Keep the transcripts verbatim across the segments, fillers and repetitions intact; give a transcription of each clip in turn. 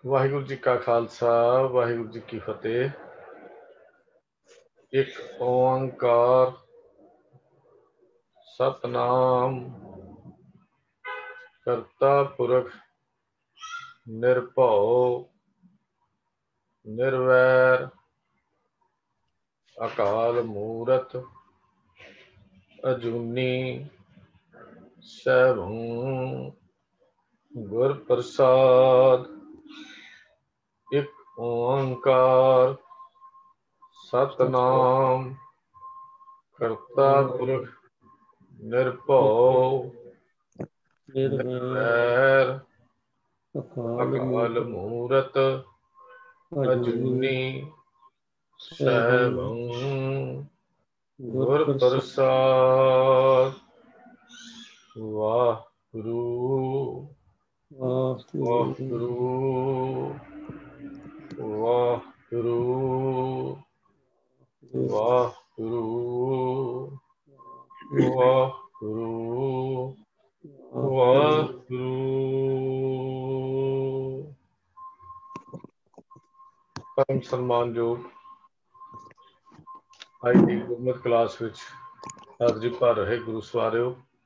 वाहिगुरू जी का खालसा वाहिगुरू जी की फतेह। एक ओंकार सतनाम करता पुरख निर्भव निर्वैर अकाल मूरत अजूनी सैभं गुर प्रसाद। एक ओंकार सतनाम करता पुरख निर्भव निर्वैर अकाल मूरत अजूनी सैभं गुर प्रसाद। वाहिगुरू वाहिगुरू वाहिगुरू वाहिगुरू वाहिगुरू वाहिगुरू। परम सन्मानयोग ਅੱਜ ਦੀ ਗੁਰਮਤਿ ਕਲਾਸ ਵਿੱਚ ਹਾਜ਼ਰੀ ਭਰ ਰਹੇ ਗੁਰੂ ਸਵਾਰਿਓ,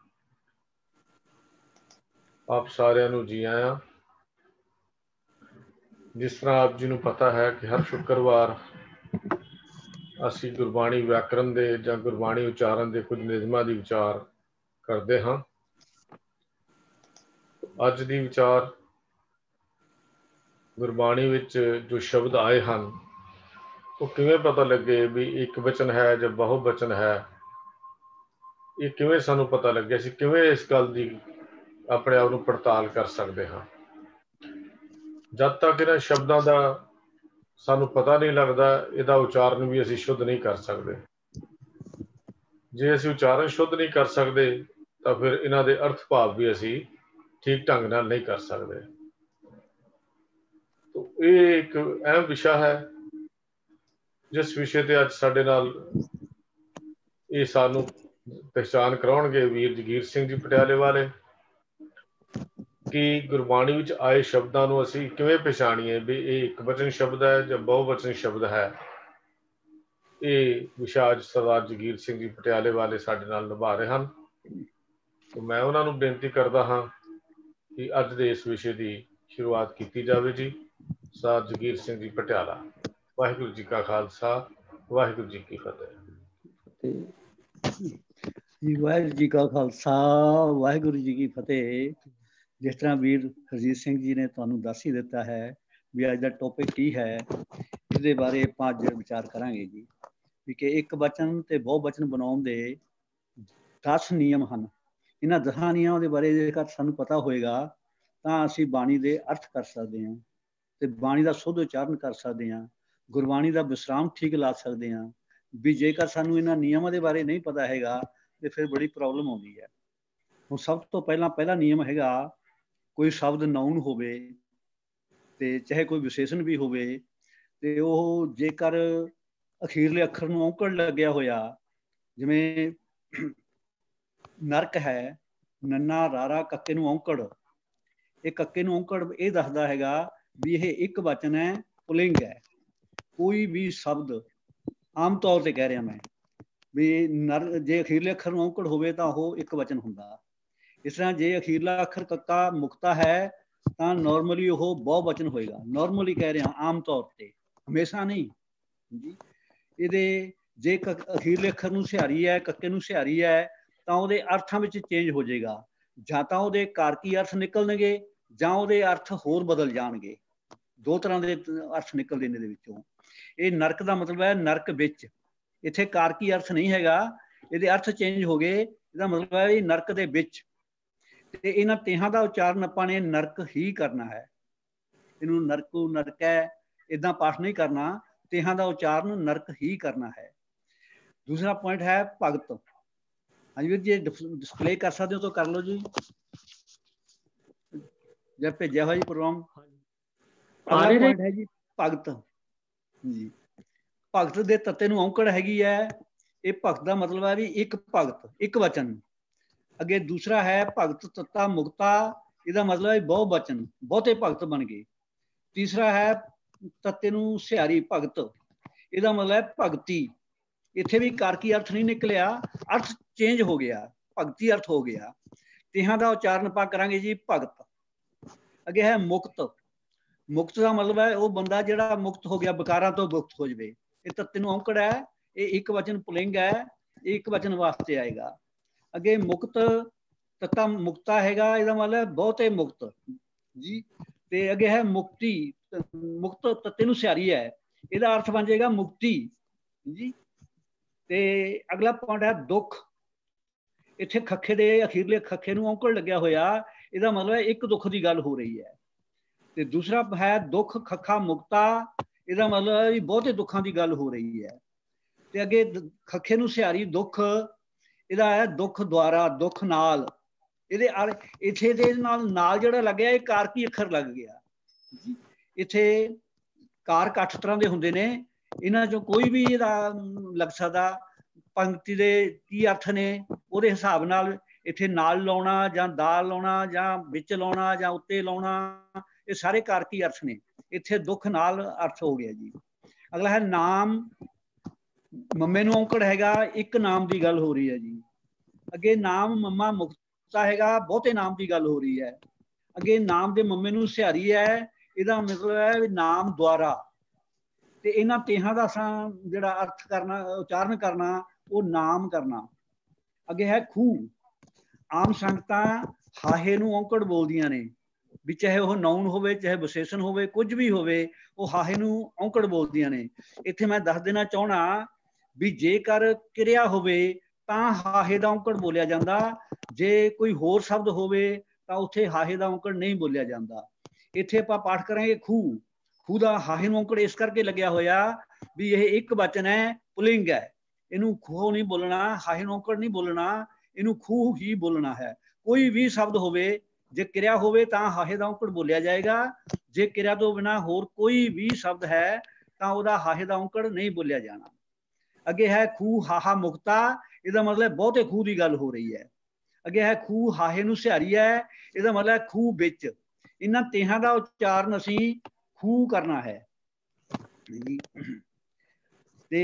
ਆਪ ਸਾਰਿਆਂ ਨੂੰ ਜੀ ਆਇਆਂ। ਜਿਸ ਤਰ੍ਹਾਂ ਆਪ ਜੀ ਨੂੰ ਪਤਾ ਹੈ ਕਿ ਹਰ ਸ਼ੁੱਕਰਵਾਰ ਅਸੀਂ ਗੁਰਬਾਣੀ ਵਿਆਕਰਨ ਦੇ ਜਾਂ ਗੁਰਬਾਣੀ ਉਚਾਰਨ ਦੇ ਕੁਝ ਨਿਯਮਾਂ ਦੀ ਵਿਚਾਰ ਕਰਦੇ ਹਾਂ। ਅੱਜ ਦੀ ਵਿਚਾਰ ਗੁਰਬਾਣੀ ਵਿੱਚ ਜੋ ਸ਼ਬਦ ਆਏ ਹਨ ਉਹ ਕਿਵੇਂ ਪਤਾ ਲੱਗੇ ਵੀ ਇੱਕ ਵਚਨ ਹੈ ਜਾਂ ਬਹੁ ਵਚਨ ਹੈ, ਇਹ ਕਿਵੇਂ ਸਾਨੂੰ ਪਤਾ ਲੱਗੇ, ਅਸੀਂ ਕਿਵੇਂ ਇਸ ਗੱਲ ਦੀ ਆਪਣੇ ਆਪ ਨੂੰ ਪੜਤਾਲ ਕਰ ਸਕਦੇ ਹਾਂ। ਜਦ ਤੱਕ ਇਹਨਾਂ ਸ਼ਬਦਾਂ ਦਾ ਸਾਨੂੰ ਪਤਾ ਨਹੀਂ ਲੱਗਦਾ, ਇਹਦਾ ਉਚਾਰਨ ਵੀ ਅਸੀਂ ਸ਼ੁੱਧ ਨਹੀਂ ਕਰ ਸਕਦੇ। ਜੇ ਅਸੀਂ ਉਚਾਰਨ ਸ਼ੁੱਧ ਨਹੀਂ ਕਰ ਸਕਦੇ ਤਾਂ ਫਿਰ ਇਹਨਾਂ ਦੇ ਅਰਥ ਭਾਵ ਵੀ ਅਸੀਂ ਠੀਕ ਢੰਗ ਨਾਲ ਨਹੀਂ ਕਰ ਸਕਦੇ। ਇਹ ਇੱਕ ਅਹਿਮ ਵਿਸ਼ਾ ਹੈ ਜਿਸ ਵਿਸ਼ੇ ਤੇ ਅੱਜ ਸਾਡੇ ਨਾਲ ਇਹ ਸਾਨੂੰ ਪਹਿਚਾਨ ਕਰਾਉਣਗੇ ਵੀਰ ਜਗੀਰ ਸਿੰਘ ਜੀ ਪਟਿਆਲੇ ਵਾਲੇ, ਕਿ ਗੁਰਬਾਣੀ ਵਿੱਚ ਆਏ ਸ਼ਬਦਾਂ ਨੂੰ ਅਸੀਂ ਕਿਵੇਂ ਪਛਾਣੀਏ ਵੀ ਇਹ ਇੱਕ ਵਚਨ ਸ਼ਬਦ ਹੈ ਜਾਂ ਬਹੁ ਵਚਨ ਸ਼ਬਦ ਹੈ। ਇਹ ਵਿਸ਼ਾ ਅੱਜ ਸਰਦਾਰ ਜਗੀਰ ਸਿੰਘ ਜੀ ਪਟਿਆਲੇ ਵਾਲੇ ਸਾਡੇ ਨਾਲ ਨਿਭਾ ਰਹੇ ਹਨ। ਮੈਂ ਉਹਨਾਂ ਨੂੰ ਬੇਨਤੀ ਕਰਦਾ ਹਾਂ ਕਿ ਅੱਜ ਦੇ ਇਸ ਵਿਸ਼ੇ ਦੀ ਸ਼ੁਰੂਆਤ ਕੀਤੀ ਜਾਵੇ ਜੀ। ਸਰਦਾਰ ਜਗੀਰ ਸਿੰਘ ਜੀ ਪਟਿਆਲਾ। ਵਾਹਿਗੁਰੂ ਜੀ ਕਾ ਖਾਲਸਾ ਵਾਹਿਗੁਰੂ ਜੀ ਕੀ ਫਤਿਹ। ਜੀ ਵਾਹਿਗੁਰੂ ਜੀ ਕਾ ਖਾਲਸਾ ਵਾਹਿਗੁਰੂ ਜੀ ਕੀ ਫਤਿਹ। ਜਿਸ ਤਰ੍ਹਾਂ ਵੀਰ ਹਰਜੀਤ ਸਿੰਘ ਜੀ ਨੇ ਤੁਹਾਨੂੰ ਦੱਸ ਹੀ ਦਿੱਤਾ ਹੈ ਵੀ ਅੱਜ ਦਾ ਟੌਪਿਕ ਕੀ ਹੈ, ਇਹਦੇ ਬਾਰੇ ਆਪਾਂ ਅੱਜ ਵਿਚਾਰ ਕਰਾਂਗੇ ਜੀ। ਵੀ ਕਿ ਇੱਕ ਵਚਨ ਤੇ ਬਹੁ ਵਚਨ ਬਣਾਉਣ ਦੇ ਦਸ ਨਿਯਮ ਹਨ। ਇਹਨਾਂ ਦਸਾਂ ਨਿਯਮਾਂ ਦੇ ਬਾਰੇ ਜੇਕਰ ਸਾਨੂੰ ਪਤਾ ਹੋਏਗਾ ਤਾਂ ਅਸੀਂ ਬਾਣੀ ਦੇ ਅਰਥ ਕਰ ਸਕਦੇ ਹਾਂ ਤੇ ਬਾਣੀ ਦਾ ਸ਼ੁੱਧ ਉਚਾਰਨ ਕਰ ਸਕਦੇ ਹਾਂ, ਗੁਰਬਾਣੀ ਦਾ ਵਿਸਰਾਮ ਠੀਕ ਲਾ ਸਕਦੇ ਹਾਂ। ਵੀ ਜੇਕਰ ਸਾਨੂੰ ਇਹਨਾਂ ਨਿਯਮਾਂ ਦੇ ਬਾਰੇ ਨਹੀਂ ਪਤਾ ਹੈਗਾ ਤੇ ਫਿਰ ਬੜੀ ਪ੍ਰੋਬਲਮ ਆਉਂਦੀ ਹੈ। ਹੁਣ ਸਭ ਤੋਂ ਪਹਿਲਾਂ ਪਹਿਲਾ ਨਿਯਮ ਹੈਗਾ, ਕੋਈ ਸ਼ਬਦ ਨਾਊਨ ਹੋਵੇ ਤੇ ਚਾਹੇ ਕੋਈ ਵਿਸ਼ੇਸ਼ਣ ਵੀ ਹੋਵੇ ਤੇ ਉਹ ਜੇਕਰ ਅਖੀਰਲੇ ਅੱਖਰ ਨੂੰ ਔਂਕੜ ਲੱਗਿਆ ਹੋਇਆ, ਜਿਵੇਂ ਨਰਕ ਹੈ, ਨੰਨਾ ਰਾਰਾ ਕੱਕੇ ਨੂੰ ਔਂਕੜ, ਇਹ ਕੱਕੇ ਨੂੰ ਔਂਕੜ ਇਹ ਦੱਸਦਾ ਹੈਗਾ ਵੀ ਇਹ ਇੱਕ ਵਚਨ ਹੈ, ਪੁਲਿੰਗ ਹੈ। ਕੋਈ ਵੀ ਸ਼ਬਦ ਆਮ ਤੌਰ ਤੇ ਕਹਿ ਰਿਹਾ ਮੈਂ ਵੀ ਨਰ ਜੇ ਅਖੀਰਲੇ ਅੱਖਰ ਨੂੰ ਔਂਕੜ ਹੋਵੇ ਤਾਂ ਉਹ ਇੱਕ ਵਚਨ ਹੁੰਦਾ। ਇਸ ਤਰ੍ਹਾਂ ਜੇ ਅਖੀਰਲਾ ਅੱਖਰ ਕੱਕਾ ਮੁਕਤਾ ਹੈ ਤਾਂ ਨੋਰਮਲੀ ਉਹ ਬਹੁ ਵਚਨ ਹੋਏਗਾ। ਨੋਰਮਲੀ ਕਹਿ ਰਿਹਾ, ਆਮ ਤੌਰ ਤੇ, ਹਮੇਸ਼ਾ ਨਹੀਂ ਜੀ। ਇਹਦੇ ਜੇ ਅਖੀਰਲੇ ਅੱਖਰ ਨੂੰ ਸਿਹਾਰੀ ਹੈ, ਕੱਕੇ ਨੂੰ ਸਿਹਾਰੀ ਹੈ ਤਾਂ ਉਹਦੇ ਅਰਥਾਂ ਵਿੱਚ ਚੇਂਜ ਹੋ ਜਾਏਗਾ। ਜਾਂ ਤਾਂ ਉਹਦੇ ਕਾਰਕੀ ਅਰਥ ਨਿਕਲਣਗੇ ਜਾਂ ਉਹਦੇ ਅਰਥ ਹੋਰ ਬਦਲ ਜਾਣਗੇ। ਦੋ ਤਰ੍ਹਾਂ ਦੇ ਅਰਥ ਨਿਕਲਦੇ ਨੇ ਇਹਦੇ ਵਿੱਚੋਂ। ਇਹ ਨਰਕ ਦਾ ਮਤਲਬ ਹੈ ਨਰਕ ਵਿੱਚ, ਇੱਥੇ ਕਾਰਕੀ ਅਰਥ ਨਹੀਂ ਹੈਗਾ, ਇਹਦੇ ਅਰਥ ਚੇਂਜ ਹੋ ਗਏ। ਇਹਦਾ ਮਤਲਬ ਹੈ ਵੀ ਨਰਕ ਦੇ ਵਿੱਚ। ਤੇ ਇਹਨਾਂ ਤੇਹਾਂ ਦਾ ਉਚਾਰਨ ਆਪਾਂ ਨੇ ਨਰਕ ਹੀ ਕਰਨਾ ਹੈ। ਇਹਨੂੰ ਨਰਕੂ ਨਰਕੈ ਏਦਾਂ ਪਾਠ ਨਹੀਂ ਕਰਨਾ, ਤੇਹਾਂ ਦਾ ਉਚਾਰਨ ਨਰਕ ਹੀ ਕਰਨਾ ਹੈ। ਦੂਸਰਾ ਪੁਆਇੰਟ ਹੈ ਭਗਤ। ਹਾਂਜੀ ਵੀਰ ਜੀ, ਡਿਸਪਲੇ ਕਰ ਸਕਦੇ ਹੋ ਤਾਂ ਕਰ ਲਓ ਜੀ, ਜੇ ਭੇਜਿਆ ਹੋਇਆ ਜੀ ਪ੍ਰੋਗਰਾਮ। ਅਗਲਾ ਪੁਆਇੰਟ ਹੈ ਜੀ ਭਗਤ ਜੀ। ਭਗਤ ਦੇ ਤੱਤੇ ਨੂੰ ਔਂਕੜ ਹੈਗੀ ਹੈ। ਇਹ ਭਗਤ ਦਾ ਮਤਲਬ ਹੈ ਵੀ ਇੱਕ ਭਗਤ, ਇੱਕ ਵਚਨ। ਅੱਗੇ ਦੂਸਰਾ ਹੈ ਭਗਤ ਤੱਤਾ ਮੁਕਤਾ, ਇਹਦਾ ਮਤਲਬ ਹੈ ਬਹੁ ਵਚਨ, ਬਹੁਤੇ ਭਗਤ ਬਣ ਗਏ। तीसरा है तत्ते नूं सिहारी भगत, ਇਹਦਾ मतलब है भगती। इत्थे भी कारकी अर्थ नहीं निकलिया, अर्थ चेंज हो गया, भगती अर्थ हो गया। तिहां का उच्चारण ਆਪਾਂ ਕਰਾਂਗੇ जी भगत। अगे है मुक्त। मुक्त का मतलब है वो बंदा जिहड़ा मुक्त हो गया, विकारां तो मुक्त हो जाए। ये तत्ते नूं औंकड़ है, ये एक वचन पुलिंग है, एक वचन वास्ते आएगा। अगे मुक्त तत्ता मुक्ता हैगा, ਇਹਦਾ मतलब बहुते मुक्त जी। ते अगे है मुक्ति, मुक्त तत्ते नूं सिहारी है, ਇਹਦਾ अर्थ बन जाएगा मुक्ति जी। ते अगला पॉइंट है दुख। इत्थे खखे दे अखीरले खखे नूं औंकड़ लग्या होया, ਇਹਦਾ मतलब एक दुख की गल हो रही है। ते दूसरा है दुख खखा मुक्ता, ਇਹਦਾ मतलब बहुते दुखों की गल हो रही है। ते अगे खखे नूं सिहारी दुख, ਇਹਦਾ है दुख द्वारा, दुख नाल। ਇਹਦੇ इत्थे दे नाल नाल जिहड़ा लग्या, ये कारकी अखर लग गया। इत्थे कारक अठ तरह के हुंदे ने, इन्हां चों कोई भी ਇਹਦਾ लग सकदा। पंक्ति दे की अर्थ ने ਉਹਦੇ हिसाब नाल इत्थे नाल लाउणा जां दाल लाउणा जां विच लाउणा जां उत्ते लाउणा, ये सारे कारकी अर्थ ने। इत्थे दुख नाल अर्थ हो गया जी। अगला है नाम। मम्मे नूं औंकड़ हैगा, एक नाम की गल हो रही है जी। अगे नाम मम्मा मुक्ता हैगा, बहुते नाम की गल हो रही है। अगे नाम दे मम्मे नूं सिहारी है, ਇਹਦਾ मतलब है भी नाम द्वारा। ते इन्हां तेहां दा असां जिहड़ा अर्थ करना, उच्चारण करना, वो नाम करना। अगे है खूह। आम संगतां हाहे नूं औंकड़ बोलदियां ने, भी चाहे वह नाउन होवे चाहे विशेषण होवे, कुछ भी होवे, वो हाहे नूं औंकड़ बोलदियां ने। इत्थे मैं दस देना चाहना भी जेकर क्रिया होवे तां हाहे दा औंकड़ बोलिया जांदा, जे कोई होर शब्द होवे तां उत्थे हाहे दा औंकड़ नहीं बोलिया जांदा। इत्थे आपां पाठ करांगे खूह। खूह दा हाहे नूं औंकड़ इस करके लग्या होया भी यह एक वचन है, पुलिंग है। इनू खूह नहीं बोलना, हाहे नूं औंकड़ नहीं बोलना, इनू खूह ही बोलना है। कोई भी शब्द होवे, जे क्रिया होवे तां हाहे दा औंकड़ बोलिया जाएगा, जे क्रिया तो बिना होर कोई भी शब्द है तां ओहदा हाहे दा औंकड़ नहीं बोलिया जाना। अगे है खूह हाहा मुक्ता, इसदा मतलब बहुते खूह की गल हो रही है। अगे है खूह हाहे नूं सिहारी है, इसदा मतलब खूह विच। इन्हां तेहां दा उच्चारण असीं खूह करना है। ते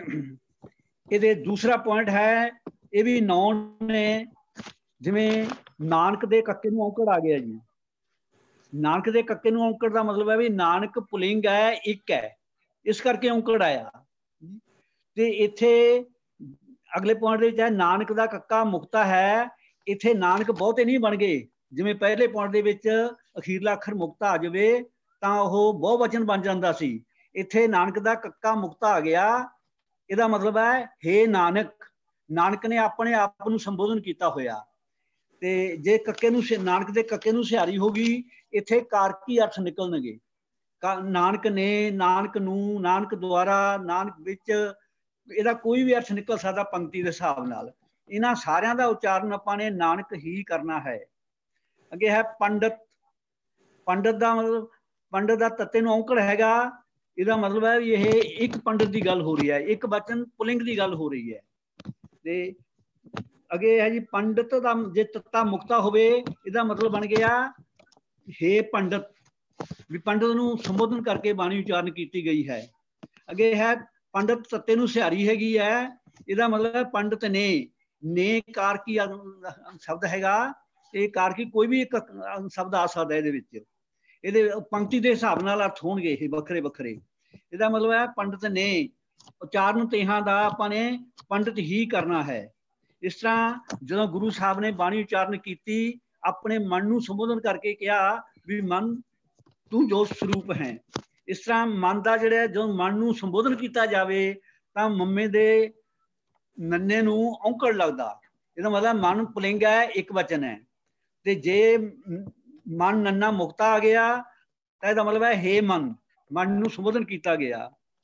ਇਹਦੇ दूसरा पॉइंट है, ये भी नौन ने, जिमें नानक दे कक्के नूं औंकड़ आ गया जी। नानक दे कक्के नूं औंकड़ का मतलब है भी नानक पुलिंग है, एक है, इस करके औंकड़ आया। ते इत्थे अगले पॉइंट दे विच है नानक दा कक्का मुक्ता है। इत्थे नानक बहुते नहीं बन गए, जिमें पहले पॉइंट दे विच अखीरला अखर मुक्ता आ जावे तां ओह बहुवचन बन जांदा सी। इत्थे नानक दा कक्का मुक्ता आ गया, ਇਹਦਾ मतलब है हे नानक। नानक ने अपने आप ਨੂੰ संबोधन किया होया। ते जे कक्के नूं नानक दे कक्के नूं सिहारी होगी, इत्थे कारकी अर्थ निकलणगे। नानक ने, नानक नूं, नानक द्वारा, नानक विच, ਇਹਦਾ कोई भी अर्थ निकल सकता पंक्ति के हिसाब नाल। इन्हां सारियां दा उच्चारण आपां ने नानक ही करना है। अगे है पंडित। पंडित का मतलब, पंडित का तत्ते नूं औंकड़ हैगा, ਇਹਦਾ मतलब है यह एक पंडित की गल हो रही है, एक वचन पुलिंग की गल हो रही है। ते अगे है जी पंडित का जे तत्ता मुक्ता होवे, ਇਹਦਾ मतलब बन गया हे पंडित, भी पंडित नूं संबोधन करके बाणी उच्चारण की गई है। अगे है पंडित तत्ते नूं सिहारी हैगी है, ਇਹਦਾ मतलब है पंडित ने। ने कारकी शब्द हैगा, ये कारकी कोई भी एक शब्द आ सकता है ਇਹਦੇ ਵਿੱਚ। ਇਹਦੇ पंक्ति के हिसाब नाल अर्थ होणगे ਇਹ ਵੱਖਰੇ ਵੱਖਰੇ। ਇਹਦਾ मतलब है पंडित ने, उच्चारण तेहां दा आपां ने पंडित ही करना है। इस तरह ਜਦੋਂ गुरु साहब ने बाणी उच्चारण की, अपने मन नूं संबोधन करके कहा भी मन तू जो स्वरूप है। इस तरह मन का जिहड़ा जो मन नूं संबोधन किया जाए तां मम्मे दे नन्ने नूं औंकड़ लगदा। ਇਹਦਾ मतलब मन पुलिंग है, एक वचन है। ते जे मन नन्ना मुक्ता आ गया तो इसका मतलब है हे मन, मन नूं संबोधन किया गया।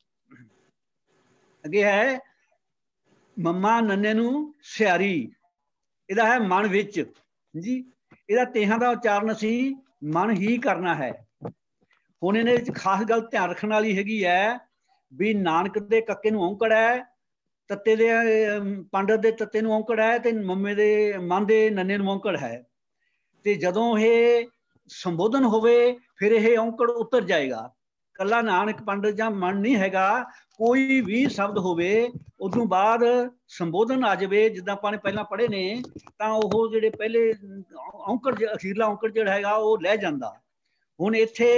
अगे है मम्मा नन्ने नूं सिहारी, ਇਹਦਾ है मन विच जी। ਇਹਦਾ तेहां ਦਾ उच्चारण असीं मन ही करना है। हुण ਇਹਦੇ ਵਿੱਚ खास गल ध्यान रखण वाली हैगी है भी नानक दे कक्के नूं औंकड़ है, तत्ते दे पंडित दे तत्ते नूं औंकड़ है, ते मम्मे दे मन दे नन्ने नूं औंकड़ है। ते जदों ये संबोधन होवे फिर यह औंकड़ उतर जाएगा। कला नानक पंडित जां मन नहीं हैगा, कोई भी शब्द होवे उदों बाद संबोधन आ जाए, जिद्दां आपां ने पहलां पढ़े ने, तां ओह जिहड़े पहले औंकड़ अखीरला औंकड़ जिहड़ा हैगा ओह लह जांदा। हुण इत्थे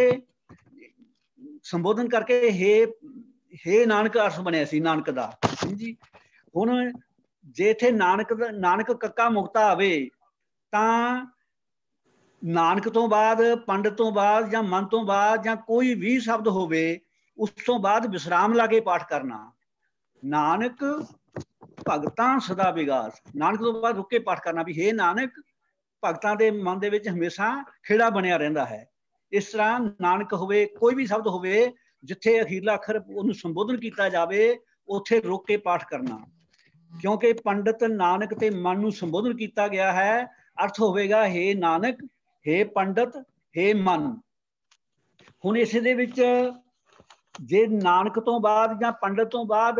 संबोधन करके हे हे नानक अर्थ बनिया सी नानक दा जी। हुण जे इत्थे नानक नानक कक्का मुक्ता आवे तां नानक तो बाद पंडित तो बाद जां मन तो बाद जां कोई भी शब्द होवे उस तो बाद विश्राम ला के पाठ करना। नानक भगतां सदा विगास, नानक तो बाद रुक के पाठ करना भी हे नानक भगतां दे मन दे विच हमेशा खेड़ा बनिया रहिंदा है। इस तरह नानक होवे कोई भी शब्द होवे जिथे अखीरला अखर उहनूं संबोधन किया जाए उत्थे रुक के पाठ करना, क्योंकि पंडित नानक ते मन नूं संबोधन किया गया है। अर्थ होवेगा हे नानक, हे पंडित, हे मन। हुण इस दे विच जे नानक तो बाद जां पंडित तो बाद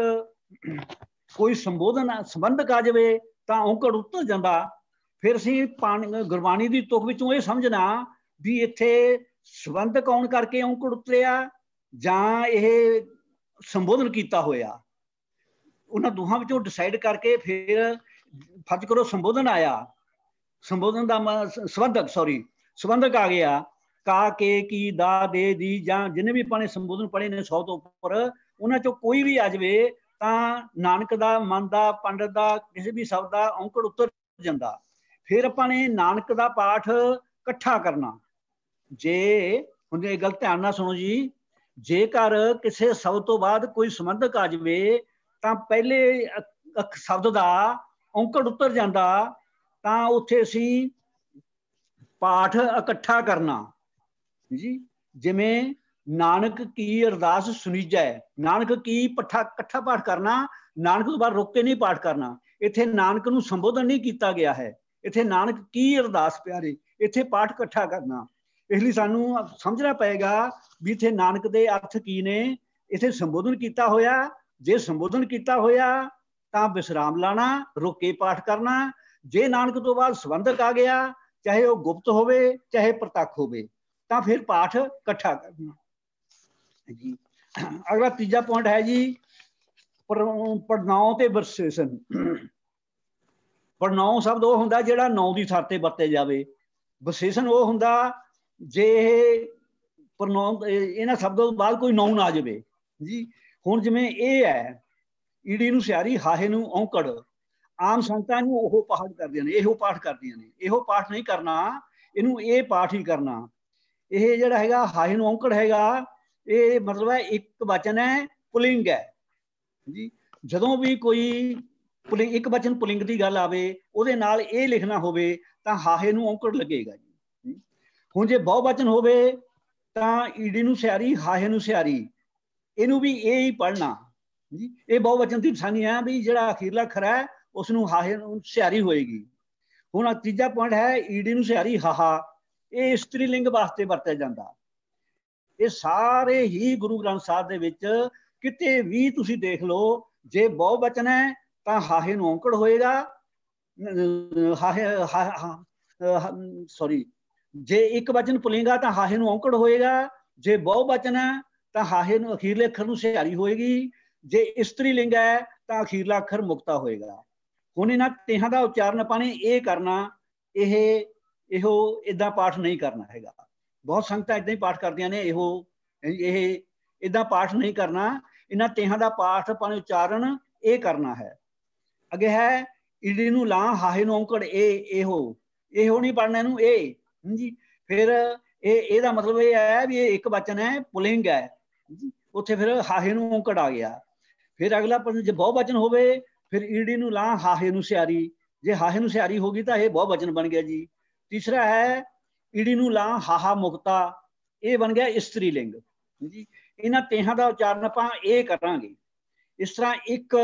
कोई संबोधन संबंधक आ जाए तां औंकड़ उतर जांदा। फिर असीं पाणी गुरबाणी दी तुक विचों इह समझना भी इत्थे संबंधक आउण करके औंकड़ उतरिया जां इह संबोधन किया होया। उन्हां दोहां विचों डिसाइड करके फिर फर्ज करो संबोधन आया, संबोधन का संबंधक सॉरी संबंधक आ गया, का के की दा दे दी जां जिन्हें भी अपने संबोधन पढ़े ने सौ तो उपर, उन्हां चों कोई भी आ जाए तां नानक दा मन दा पंडित दा किसी भी शब्द का औंकड़ उतर जांदा। फिर अपने नानक दा पाठ इकट्ठा करना। जे हुण इह गल ध्यान नाल सुणो जी, जेकर किसी शब्द तो बाद कोई संबंधक आ जाए तां पहले शब्द का औंकड़ उतर जांदा, तां उत्थे असीं पाठ इकट्ठा करना जी। जिवें नानक की अरदास सुनीजै, नानक की पट्ठा इकट्ठा पाठ करना, नानक तो बाद रुक के नहीं पाठ करना। इत्थे नानक नूं संबोधन नहीं किया गया है, इत्थे नानक की अरदास प्यारे, इत्थे पाठ इकट्ठा करना। इसलिए सानूं समझना पएगा भी इत्थे नानक दे अर्थ की ने। इत्थे संबोधन किया होया, जे संबोधन किया होया तां विश्राम लाना, रुक के पाठ करना। जे नानक तो बाद संबंधक आ गया, चाहे वह गुप्त होवे चाहे प्रत्यक्ष होवे, तां फिर पाठ इकट्ठा करना जी। अगला तीजा पॉइंट है जी पढ़नाओ ते विशेषण। पढ़नाओ शब्द वो हुंदा जिहड़ा नौ की थां ते वरते जावे, विशेषण वो हुंदा जे प्रनाउन इन्हां शब्दों तो बाद कोई नाउन आ जाए जी। हुण जिवें ये है ईड़ी नूं सियारी हाहे नूं औंकड़, आम संगतां नूं ओह पाठ करदियां ने, इहो पाठ करदियां ने, इहो पाठ नहीं करना, इनू ये पाठ ही करना। यह जिहड़ा हैगा हाहे नूं औंकड़ हैगा, ये मतलब है एक वचन है, पुलिंग है जी। जदों भी कोई पुलिंग एक वचन पुलिंग की गल आवे उहदे नाल ये लिखना होवे तां हाहे नूं औंकड़ लगेगा जी। हुण जे बहुवचन होवे तां ईड़ी नूं सियारी हाहे नूं सियारी, इनू भी ये ही पढ़ना जी। ये बहुवचन की निशानी है भी जिहड़ा अखीरला अखर है उसनूं हाहे नूं सियारी होएगी। हुण तीजा पॉइंट है ईडी नूं सियारी हाहा, ये स्त्रीलिंग वास्ते वरतिया जांदा। ये सारे ही गुरु ग्रंथ साहिब दे विच किते भी तुसीं देख लो, जे बहुवचन है तां हाहे नूं औंकड़ होएगा, हाहे हा, हा, सॉरी जे एक वचन पुलिंगा तां हाहे नूं औंकड़ होएगा, जे बहुवचन है तां हाहे नूं अखीरले अखर नूं सियारी होएगी, जे स्त्रीलिंग है तां अखीरला अखर मुक्ता होएगा। हुण इन्हां तिहां दा उच्चारण आपां ने ये करना, यह इहो इदां पाठ नहीं करना हैगा। बहुत संगतां इदां ही पाठ करदियां ने, इहो यह इदां पाठ नहीं करना। इन्हां तिहां दा पाठ आपां ने उच्चारण ये करना है। अगे है ईडी नूं लां हाहे नूं औंकड़, ए इहो इहो नहीं पढ़ना, इनू ए जी। फिर ये दा मतलब ये है भी ये एक वचन है, पुलिंग है, उत्थे फिर हाहे नूं औंकड़ आ गया। फिर अगला जे बहुवचन होवे फिर ईडी नूं लां हाहे नूं सियारी, जे हाहे नूं सियारी होगी तो यह बहुवचन बन गया जी। तीसरा है ईडी नूं लां हाहा मुक्ता, ये बन गया स्त्रीलिंग जी। इन्हां तिहां दा उच्चारण आपां ये करांगे। इस तरह एक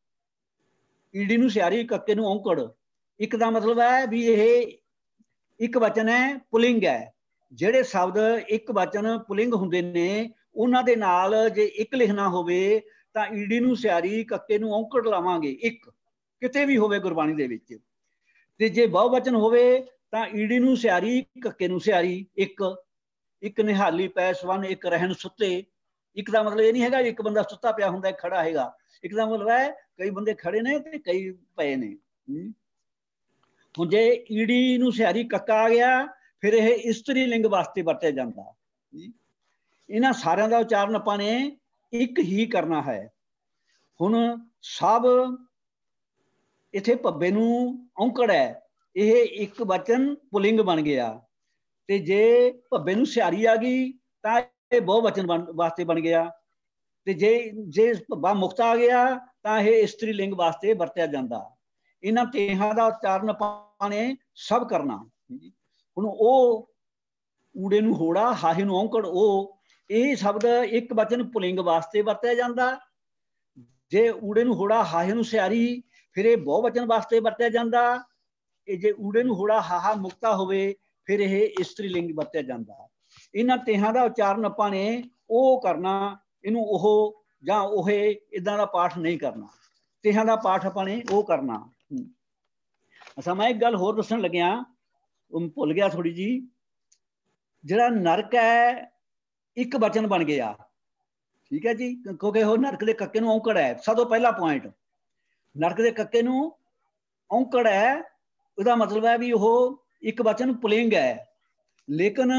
ईडी नूं सियारी कक्के नूं औंकड़, एक दा मतलब है भी ये एक वचन है, पुलिंग है। जिहड़े शब्द एक वचन पुलिंग हुंदे ने उन्हां दे नाल जे एक लिखना होवे तां ईडी नूं सियारी कक्के नूं औंकड़ लावांगे, एक किते भी होवे गुरबाणी दे विच। ते जे बहुवचन होवे ਤਾਂ ਈੜੀ ਨੂੰ ਸਿਆਰੀ, ਕੱਕੇ ਨੂੰ ਸਿਆਰੀ। ਇੱਕ ਇੱਕ ਨਿਹਾਲੀ ਪੈ ਸਵਨ, ਇੱਕ ਰਹਿਣ ਸੁੱਤੇ। ਇੱਕ ਦਾ ਮਤਲਬ ਇਹ ਨਹੀਂ ਹੈਗਾ ਇੱਕ ਬੰਦਾ ਸੁੱਤਾ ਪਿਆ ਹੁੰਦਾ ਖੜਾ ਹੈਗਾ। ਇੱਕ ਦਾ ਮਤਲਬ ਹੈ ਕਈ ਬੰਦੇ ਖੜੇ ਨੇ ਤੇ ਕਈ ਪਏ ਨੇ। ਹੁਣ ਜੇ ਈੜੀ ਨੂੰ ਸਿਆਰੀ ਕੱਕਾ ਆ ਗਿਆ, ਫਿਰ ਇਹ ਇਸਤਰੀ ਲਿੰਗ ਵਾਸਤੇ ਵਰਤਿਆ ਜਾਂਦਾ। ਇਹਨਾਂ ਸਾਰਿਆਂ ਦਾ ਉਚਾਰਨ ਆਪਾਂ ਨੇ ਇੱਕ ਹੀ ਕਰਨਾ ਹੈ। ਹੁਣ ਸਭ ਇੱਥੇ ਭੱਬੇ ਨੂੰ ਔਂਕੜ ਹੈ, ਇਹ ਇੱਕ ਵਚਨ ਪੁਲਿੰਗ ਬਣ ਗਿਆ। ਤੇ ਜੇ ਭੱਬੇ ਨੂੰ ਸਿਆਰੀ ਆ ਗਈ ਤਾਂ ਇਹ ਬਹੁ ਵਚਨ ਬਣ ਵਾਸਤੇ ਬਣ ਗਿਆ। ਤੇ ਜੇ ਜੇ ਭੱਬਾ ਮੁਕਤ ਆ ਗਿਆ ਤਾਂ ਇਹ ਇਸਤਰੀ ਲਿੰਗ ਵਾਸਤੇ ਵਰਤਿਆ ਜਾਂਦਾ। ਇਹਨਾਂ ਤੇਹਾਂ ਦਾ ਉਚਾਰਨ ਆਪਾਂ ਨੇ ਸਭ ਕਰਨਾ। ਹੁਣ ਉਹ ਊੜੇ ਨੂੰ ਹੋੜਾ, ਹਾਹੇ ਨੂੰ ਔਂਕੜ, ਉਹ ਇਹ ਸ਼ਬਦ ਇੱਕ ਵਚਨ ਪੁਲਿੰਗ ਵਾਸਤੇ ਵਰਤਿਆ ਜਾਂਦਾ। ਜੇ ਊੜੇ ਨੂੰ ਹੋੜਾ, ਹਾਹੇ ਨੂੰ ਸਿਆਰੀ, ਫਿਰ ਇਹ ਬਹੁ ਵਚਨ ਵਾਸਤੇ ਵਰਤਿਆ ਜਾਂਦਾ। ਇਹ ਜੇ ਊੜੇ ਨੂੰ ਹੋੜਾ ਹਾਹਾ ਮੁਕਤਾ ਹੋਵੇ, ਫਿਰ ਇਹ ਇਸਤਰੀ ਲਿੰਗ ਵਰਤਿਆ ਜਾਂਦਾ। ਇਹਨਾਂ ਤੇਹਾਂ ਦਾ ਉਚਾਰਨ ਆਪਾਂ ਨੇ ਉਹ ਕਰਨਾ, ਇਹਨੂੰ ਉਹ ਜਾਂ ਉਹ ਇੱਦਾਂ ਦਾ ਪਾਠ ਨਹੀਂ ਕਰਨਾ। ਤੇਹਾਂ ਦਾ ਪਾਠ ਆਪਾਂ ਨੇ ਉਹ ਕਰਨਾ। ਅੱਛਾ, ਮੈਂ ਇੱਕ ਗੱਲ ਹੋਰ ਦੱਸਣ ਲੱਗਿਆ, ਭੁੱਲ ਗਿਆ ਥੋੜੀ ਜੀ। ਜਿਹੜਾ ਨਰਕ ਹੈ ਇੱਕ ਵਚਨ ਬਣ ਗਿਆ, ਠੀਕ ਹੈ ਜੀ, ਕਿਉਂਕਿ ਉਹ ਨਰਕ ਦੇ ਕੱਕੇ ਨੂੰ ਔਂਕੜ ਹੈ। ਸਭ ਤੋਂ ਪਹਿਲਾ ਪੁਆਇੰਟ, ਨਰਕ ਦੇ ਕੱਕੇ ਨੂੰ ਔਂਕੜ ਹੈ, ਉਹਦਾ ਮਤਲਬ ਹੈ ਵੀ ਉਹ ਇੱਕ ਵਚਨ ਪੁਲਿੰਗ ਹੈ। ਲੇਕਿਨ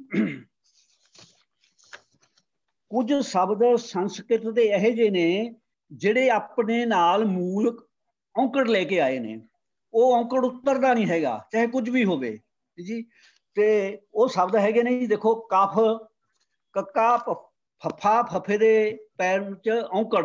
ਕੁਝ ਸ਼ਬਦ ਸੰਸਕ੍ਰਿਤ ਦੇ ਇਹੋ ਜਿਹੇ ਨੇ ਜਿਹੜੇ ਆਪਣੇ ਨਾਲ ਮੂਲ ਔਂਕੜ ਲੈ ਕੇ ਆਏ ਨੇ। ਉਹ ਔਂਕੜ ਉਤਰਦਾ ਨਹੀਂ ਹੈਗਾ, ਚਾਹੇ ਕੁਝ ਵੀ ਹੋਵੇ ਜੀ। ਤੇ ਉਹ ਸ਼ਬਦ ਹੈਗੇ ਨੇ ਜੀ, ਦੇਖੋ ਕਫ, ਕੱਕਾ, ਫੱਫਾ, ਫੱਫੇ ਦੇ ਪੈਰ 'ਚ ਔਂਕੜ।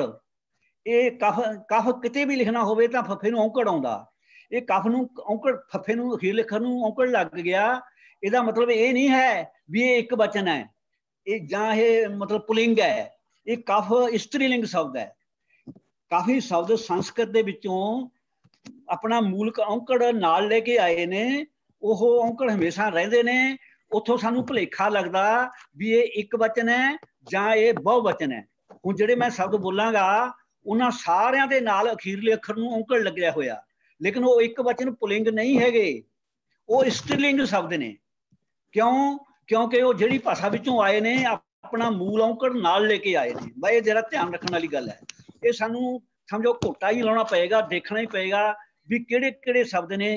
ਇਹ ਕਫ ਕਫ ਕਿਤੇ ਵੀ ਲਿਖਣਾ ਹੋਵੇ ਤਾਂ ਫੱਫੇ ਨੂੰ ਔਂਕੜ ਆਉਂਦਾ। ਇਹ ਕਫ ਨੂੰ ਔਂਕੜ, ਫੱਫੇ ਨੂੰ ਅਖੀਰ ਲਿਖਣ ਨੂੰ ਔਂਕੜ ਲੱਗ ਗਿਆ। ਇਹਦਾ ਮਤਲਬ ਇਹ ਨਹੀਂ ਹੈ ਵੀ ਇਹ ਇੱਕ ਵਚਨ ਹੈ, ਇਹ ਜਾਂ ਇਹ ਮਤਲਬ ਪੁਲਿੰਗ ਹੈ। ਇਹ ਕਫ ਇਸਤਰੀ ਲਿੰਗ ਸ਼ਬਦ ਹੈ। ਕਾਫੀ ਸ਼ਬਦ ਸੰਸਕ੍ਰਿਤ ਦੇ ਵਿੱਚੋਂ ਆਪਣਾ ਮੂਲਕ ਔਂਕੜ ਨਾਲ ਲੈ ਕੇ ਆਏ ਨੇ। ਉਹ ਔਂਕੜ ਹਮੇਸ਼ਾ ਰਹਿੰਦੇ ਨੇ। ਉੱਥੋਂ ਸਾਨੂੰ ਭੁਲੇਖਾ ਲੱਗਦਾ ਵੀ ਇਹ ਇੱਕ ਵਚਨ ਹੈ ਜਾਂ ਇਹ ਬਹੁ ਵਚਨ ਹੈ। ਹੁਣ ਜਿਹੜੇ ਮੈਂ ਸ਼ਬਦ ਬੋਲਾਂਗਾ ਉਹਨਾਂ ਸਾਰਿਆਂ ਦੇ ਨਾਲ ਅਖੀਰਲੇ ਅੱਖਰ ਨੂੰ ਔਂਕੜ ਲੱਗਿਆ ਹੋਇਆ, ਲੇਕਿਨ ਉਹ ਇੱਕ ਵਚਨ ਪੁਲਿੰਗ ਨਹੀਂ ਹੈਗੇ, ਉਹ ਇਸਤਰੀਲਿੰਗ ਸ਼ਬਦ ਨੇ। ਕਿਉਂ? ਕਿਉਂਕਿ ਉਹ ਜਿਹੜੀ ਭਾਸ਼ਾ ਵਿੱਚੋਂ ਆਏ ਨੇ ਆਪਣਾ ਮੂਲ ਔਂਕੜ ਨਾਲ ਲੈ ਕੇ ਆਏ ਨੇ। ਬਈ ਇਹ ਜਿਹੜਾ ਧਿਆਨ ਰੱਖਣ ਵਾਲੀ ਗੱਲ ਹੈ। ਇਹ ਸਾਨੂੰ ਸਮਝੋ ਘੋਟਾ ਹੀ ਲਾਉਣਾ ਪਏਗਾ, ਦੇਖਣਾ ਹੀ ਪਏਗਾ ਵੀ ਕਿਹੜੇ ਕਿਹੜੇ ਸ਼ਬਦ ਨੇ,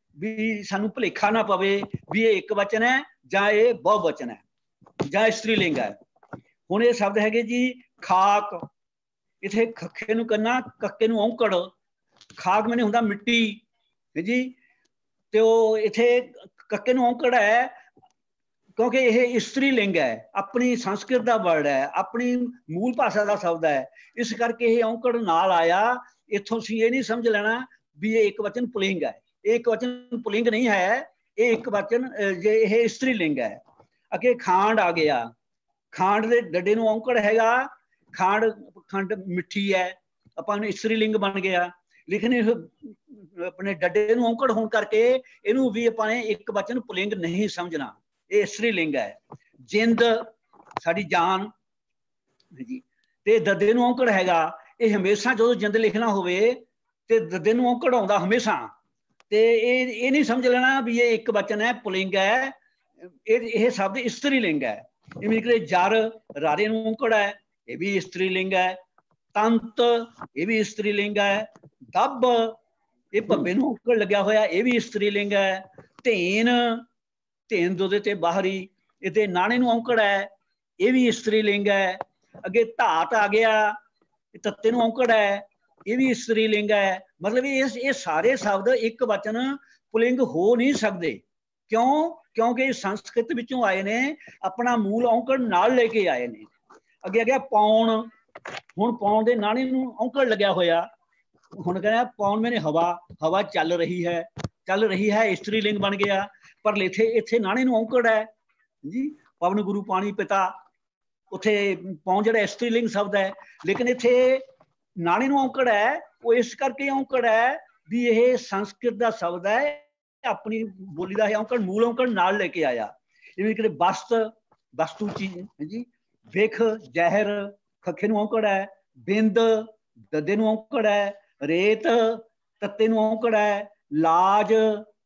ਵੀ ਸਾਨੂੰ ਭੁਲੇਖਾ ਨਾ ਪਵੇ ਵੀ ਇਹ ਇੱਕ ਵਚਨ ਹੈ ਜਾਂ ਇਹ ਬਹੁ ਵਚਨ ਹੈ ਜਾਂ ਇਸਤਰੀ ਲਿੰਗ ਹੈ। ਹੁਣ ਇਹ ਸ਼ਬਦ ਹੈਗੇ ਜੀ ਖਾਕ, ਇੱਥੇ ਖੱਖੇ ਨੂੰ ਕਰਨਾ, ਕੱਕੇ ਨੂੰ ਔਂਕੜ। ਖਾਕ ਮੈਨੇ ਹੁੰਦਾ ਮਿੱਟੀ ਜੀ, ਤੇ ਉਹ ਇੱਥੇ ਕੱਕੇ ਨੂੰ ਔਂਕੜ ਹੈ ਕਿਉਂਕਿ ਇਹ ਇਸਤਰੀ ਲਿੰਗ ਹੈ, ਆਪਣੀ ਸੰਸਕ੍ਰਿਤ ਦਾ ਵਰਡ ਹੈ, ਆਪਣੀ ਮੂਲ ਭਾਸ਼ਾ ਦਾ ਸ਼ਬਦ ਹੈ, ਇਸ ਕਰਕੇ ਇਹ ਔਂਕੜ ਨਾਲ ਆਇਆ। ਇੱਥੋਂ ਅਸੀਂ ਇਹ ਨਹੀਂ ਸਮਝ ਲੈਣਾ ਵੀ ਇਹ ਇੱਕ ਵਚਨ ਪੁਲਿੰਗ ਹੈ। ਇਹ ਇੱਕ ਵਚਨ ਪੁਲਿੰਗ ਨਹੀਂ ਹੈ, ਇਹ ਇੱਕ ਵਚਨ ਜੇ ਇਹ ਇਸਤਰੀ ਲਿੰਗ ਹੈ। ਅੱਗੇ ਖਾਂਡ ਆ ਗਿਆ, ਖਾਂਡ ਦੇ ਡੱਡੇ ਨੂੰ ਔਂਕੜ ਹੈਗਾ, ਖਾਂਡ ਖੰਡ ਮਿੱਠੀ ਹੈ, ਆਪਾਂ ਨੂੰ ਇਸਤਰੀ ਲਿੰਗ ਬਣ ਗਿਆ। ਲੇਕਿਨ ਇਹ ਆਪਣੇ ਡੱਡੇ ਨੂੰ ਔਂਕੜ ਹੋਣ ਕਰਕੇ ਇਹਨੂੰ ਵੀ ਆਪਾਂ ਨੇ ਇੱਕ ਵਚਨ ਪੁਲਿੰਗ ਨਹੀਂ ਸਮਝਣਾ, ਇਹ ਇਸਤਰੀ ਲਿੰਗ ਹੈ। ਜਿੰਦ ਸਾਡੀ ਜਾਨ ਜੀ, ਤੇ ਦੱਦੇ ਨੂੰ ਔਂਕੜ ਹੈਗਾ। ਇਹ ਹਮੇਸ਼ਾ ਜਦੋਂ ਜਿੰਦ ਲਿਖਣਾ ਹੋਵੇ ਤੇ ਦੱਦੇ ਨੂੰ ਔਂਕੜ ਆਉਂਦਾ ਹਮੇਸ਼ਾ। ਤੇ ਇਹ ਇਹ ਨਹੀਂ ਸਮਝ ਲੈਣਾ ਵੀ ਇਹ ਇੱਕ ਵਚਨ ਹੈ, ਪੁਲਿੰਗ ਹੈ। ਇਹ ਇਹ ਸ਼ਬਦ ਇਸਤਰੀ ਲਿੰਗ ਹੈ। ਜਿਵੇਂ ਕਿ ਜਰ, ਰਾਰੇ ਨੂੰ ਔਂਕੜ ਹੈ, ਇਹ ਵੀ ਇਸਤਰੀ ਲਿੰਗ ਹੈ। ਤੰਤ, ਇਹ ਵੀ ਇਸਤਰੀ ਲਿੰਗ ਹੈ। ਦੱਬ, ਇਹ ਭੱਬੇ ਨੂੰ ਔਂਕੜ ਲੱਗਿਆ ਹੋਇਆ, ਇਹ ਵੀ ਇਸਤਰੀ ਲਿੰਗ ਹੈ। ਧੇਨ, ਧੇਨ ਦੁੱਧ ਤੇ ਬਾਹਰੀ, ਇਹਦੇ ਨਾਣੇ ਨੂੰ ਔਂਕੜ ਹੈ, ਇਹ ਵੀ ਇਸਤਰੀ ਲਿੰਗ ਹੈ। ਅੱਗੇ ਧਾਤ ਆ ਗਿਆ, ਇਹ ਤੱਤੇ ਨੂੰ ਔਂਕੜ ਹੈ, ਇਹ ਵੀ ਇਸਤਰੀ ਲਿੰਗ ਹੈ। ਮਤਲਬ ਇਹ ਇਹ ਸਾਰੇ ਸ਼ਬਦ ਇੱਕ ਵਚਨ ਪੁਲਿੰਗ ਹੋ ਨਹੀਂ ਸਕਦੇ। ਕਿਉਂ? ਕਿਉਂਕਿ ਇਹ ਸੰਸਕ੍ਰਿਤ ਵਿੱਚੋਂ ਆਏ ਨੇ, ਆਪਣਾ ਮੂਲ ਔਂਕੜ ਨਾਲ ਲੈ ਕੇ ਆਏ ਨੇ। ਅੱਗੇ ਆ ਗਿਆ ਪੌਣ। ਹੁਣ ਪੌਣ ਦੇ ਨਾਣੇ ਨੂੰ ਔਂਕੜ ਲੱਗਿਆ ਹੋਇਆ। ਹੁਣ ਕਹਿੰਦਾ ਪੌਣ ਮੈਨੇ ਹਵਾ, ਹਵਾ ਚੱਲ ਰਹੀ ਹੈ, ਚੱਲ ਰਹੀ ਹੈ ਇਸਤਰੀ ਲਿੰਗ ਬਣ ਗਿਆ। ਪਰ ਇੱਥੇ ਇੱਥੇ ਨਾਣੇ ਨੂੰ ਔਂਕੜ ਹੈ ਜੀ, ਪਵਨ ਗੁਰੂ ਪਾਣੀ ਪਿਤਾ, ਉੱਥੇ ਪੌਣ ਜਿਹੜਾ ਇਸਤਰੀ ਲਿੰਗ ਸ਼ਬਦ ਹੈ, ਲੇਕਿਨ ਇੱਥੇ ਨਾਣੇ ਨੂੰ ਔਂਕੜ ਹੈ। ਉਹ ਇਸ ਕਰਕੇ ਔਂਕੜ ਹੈ ਵੀ ਇਹ ਸੰਸਕ੍ਰਿਤ ਦਾ ਸ਼ਬਦ ਹੈ, ਆਪਣੀ ਬੋਲੀ ਦਾ ਇਹ ਔਂਕੜ ਮੂਲ ਔਂਕੜ ਨਾਲ ਲੈ ਕੇ ਆਇਆ। ਜਿਵੇਂ ਕਿ ਵਸਤ, ਵਸਤੂ ਚੀਜ਼ ਜੀ। ਵਿਖ, ਜ਼ਹਿਰ, ਖੱਖੇ ਨੂੰ ਔਂਕੜ ਹੈ। ਬਿੰਦ, ਦੱਦੇ ਨੂੰ ਔਂਕੜ ਹੈ। ਰੇਤ, ਤੱਤੇ ਨੂੰ ਔਂਕੜ ਹੈ। ਲਾਜ,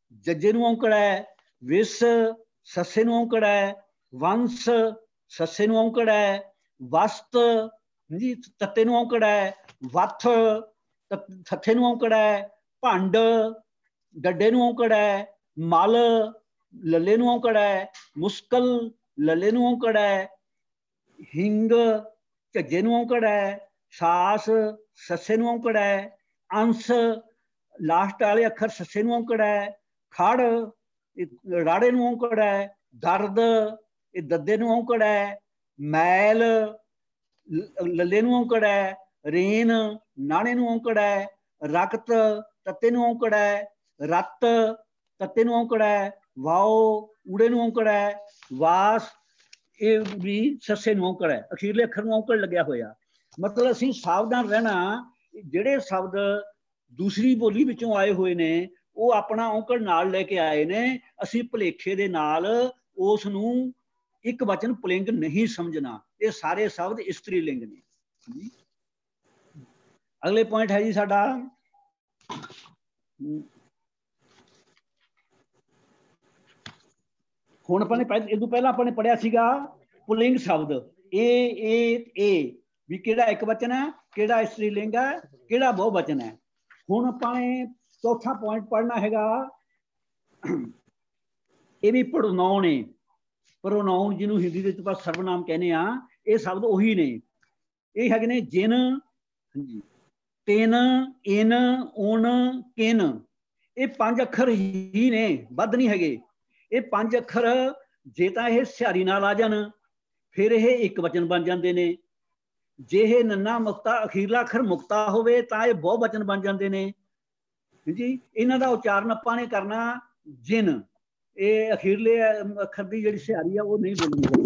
जज्जे नूं औंकड़ है, विस सस्से नूं औंकड़ है, वंश सस्से नूं औंकड़ है, वस्त जी तत्ते नूं औंकड़ है, वथ थत्थे नूं औंकड़ है, भंड डड्डे नूं औंकड़ है, मल लल्ले नूं औंकड़ है, मुस्कल लल्ले नूं औंकड़ है, हिंग झज्जे नूं औंकड़ है, सास सस्से नूं औंकड़ है, अंश लास्ट वाले अखर सस्से नूं औंकड़ है, खड़ राड़े नूं औंकड़ है, दर्द ये दद्दे नूं औंकड़ है, मैल लल्ले नूं औंकड़ है, रेन नाणे नूं औंकड़ है, रक्त तत्ते नूं औंकड़ है, रत तत्ते नूं औंकड़ है, वाओ ऊड़े नूं औंकड़ है, वास ये भी सस्से नूं औंकड़ है, अखीरले अखर नूं औंकड़ लग्या होया। मतलब असीं सावधान रहना, ਜਿਹੜੇ शब्द दूसरी बोली विचों आए हुए ने वो अपना औंकड़ नाल लेके आए ने, असीं भुलेखे दे नाल उस नूं एक वचन पुलिंग नहीं समझना। ये सारे शब्द इस्त्री लिंग ने। अगले पॉइंट है जी साडा हुण अपने इस तों पहला अपने पढ़िया सीगा पुलिंग शब्द ए ए ए भी किहड़ा एक वचन है, किहड़ा इस्त्री लिंग है, किहड़ा बहुवचन है। हुण अपने चौथा पॉइंट पढ़ना हैगा, ये भी प्रोनाउन है। प्रोनाउन जिन्होंने हिंदी के पास सर्वनाम कहने आ, ये शब्द उही ने। ये है ने जिन, तिन, इन, उन, किन, ये पांच अखर ही ने, वध नहीं है। ये पांच अखर जे तां ये सिहारी नाल आ जाण फिर ये एक वचन बन जाते हैं। जे ये नन्ना मुक्ता अखीरला अखर मुक्ता होवे तां ये बहु वचन बन जाते हैं जी। इन्हां दा उच्चारण आपां ने करना जिन, ये अखीरले अखर की जिहड़ी सिहारी आ वो नहीं बोलनी।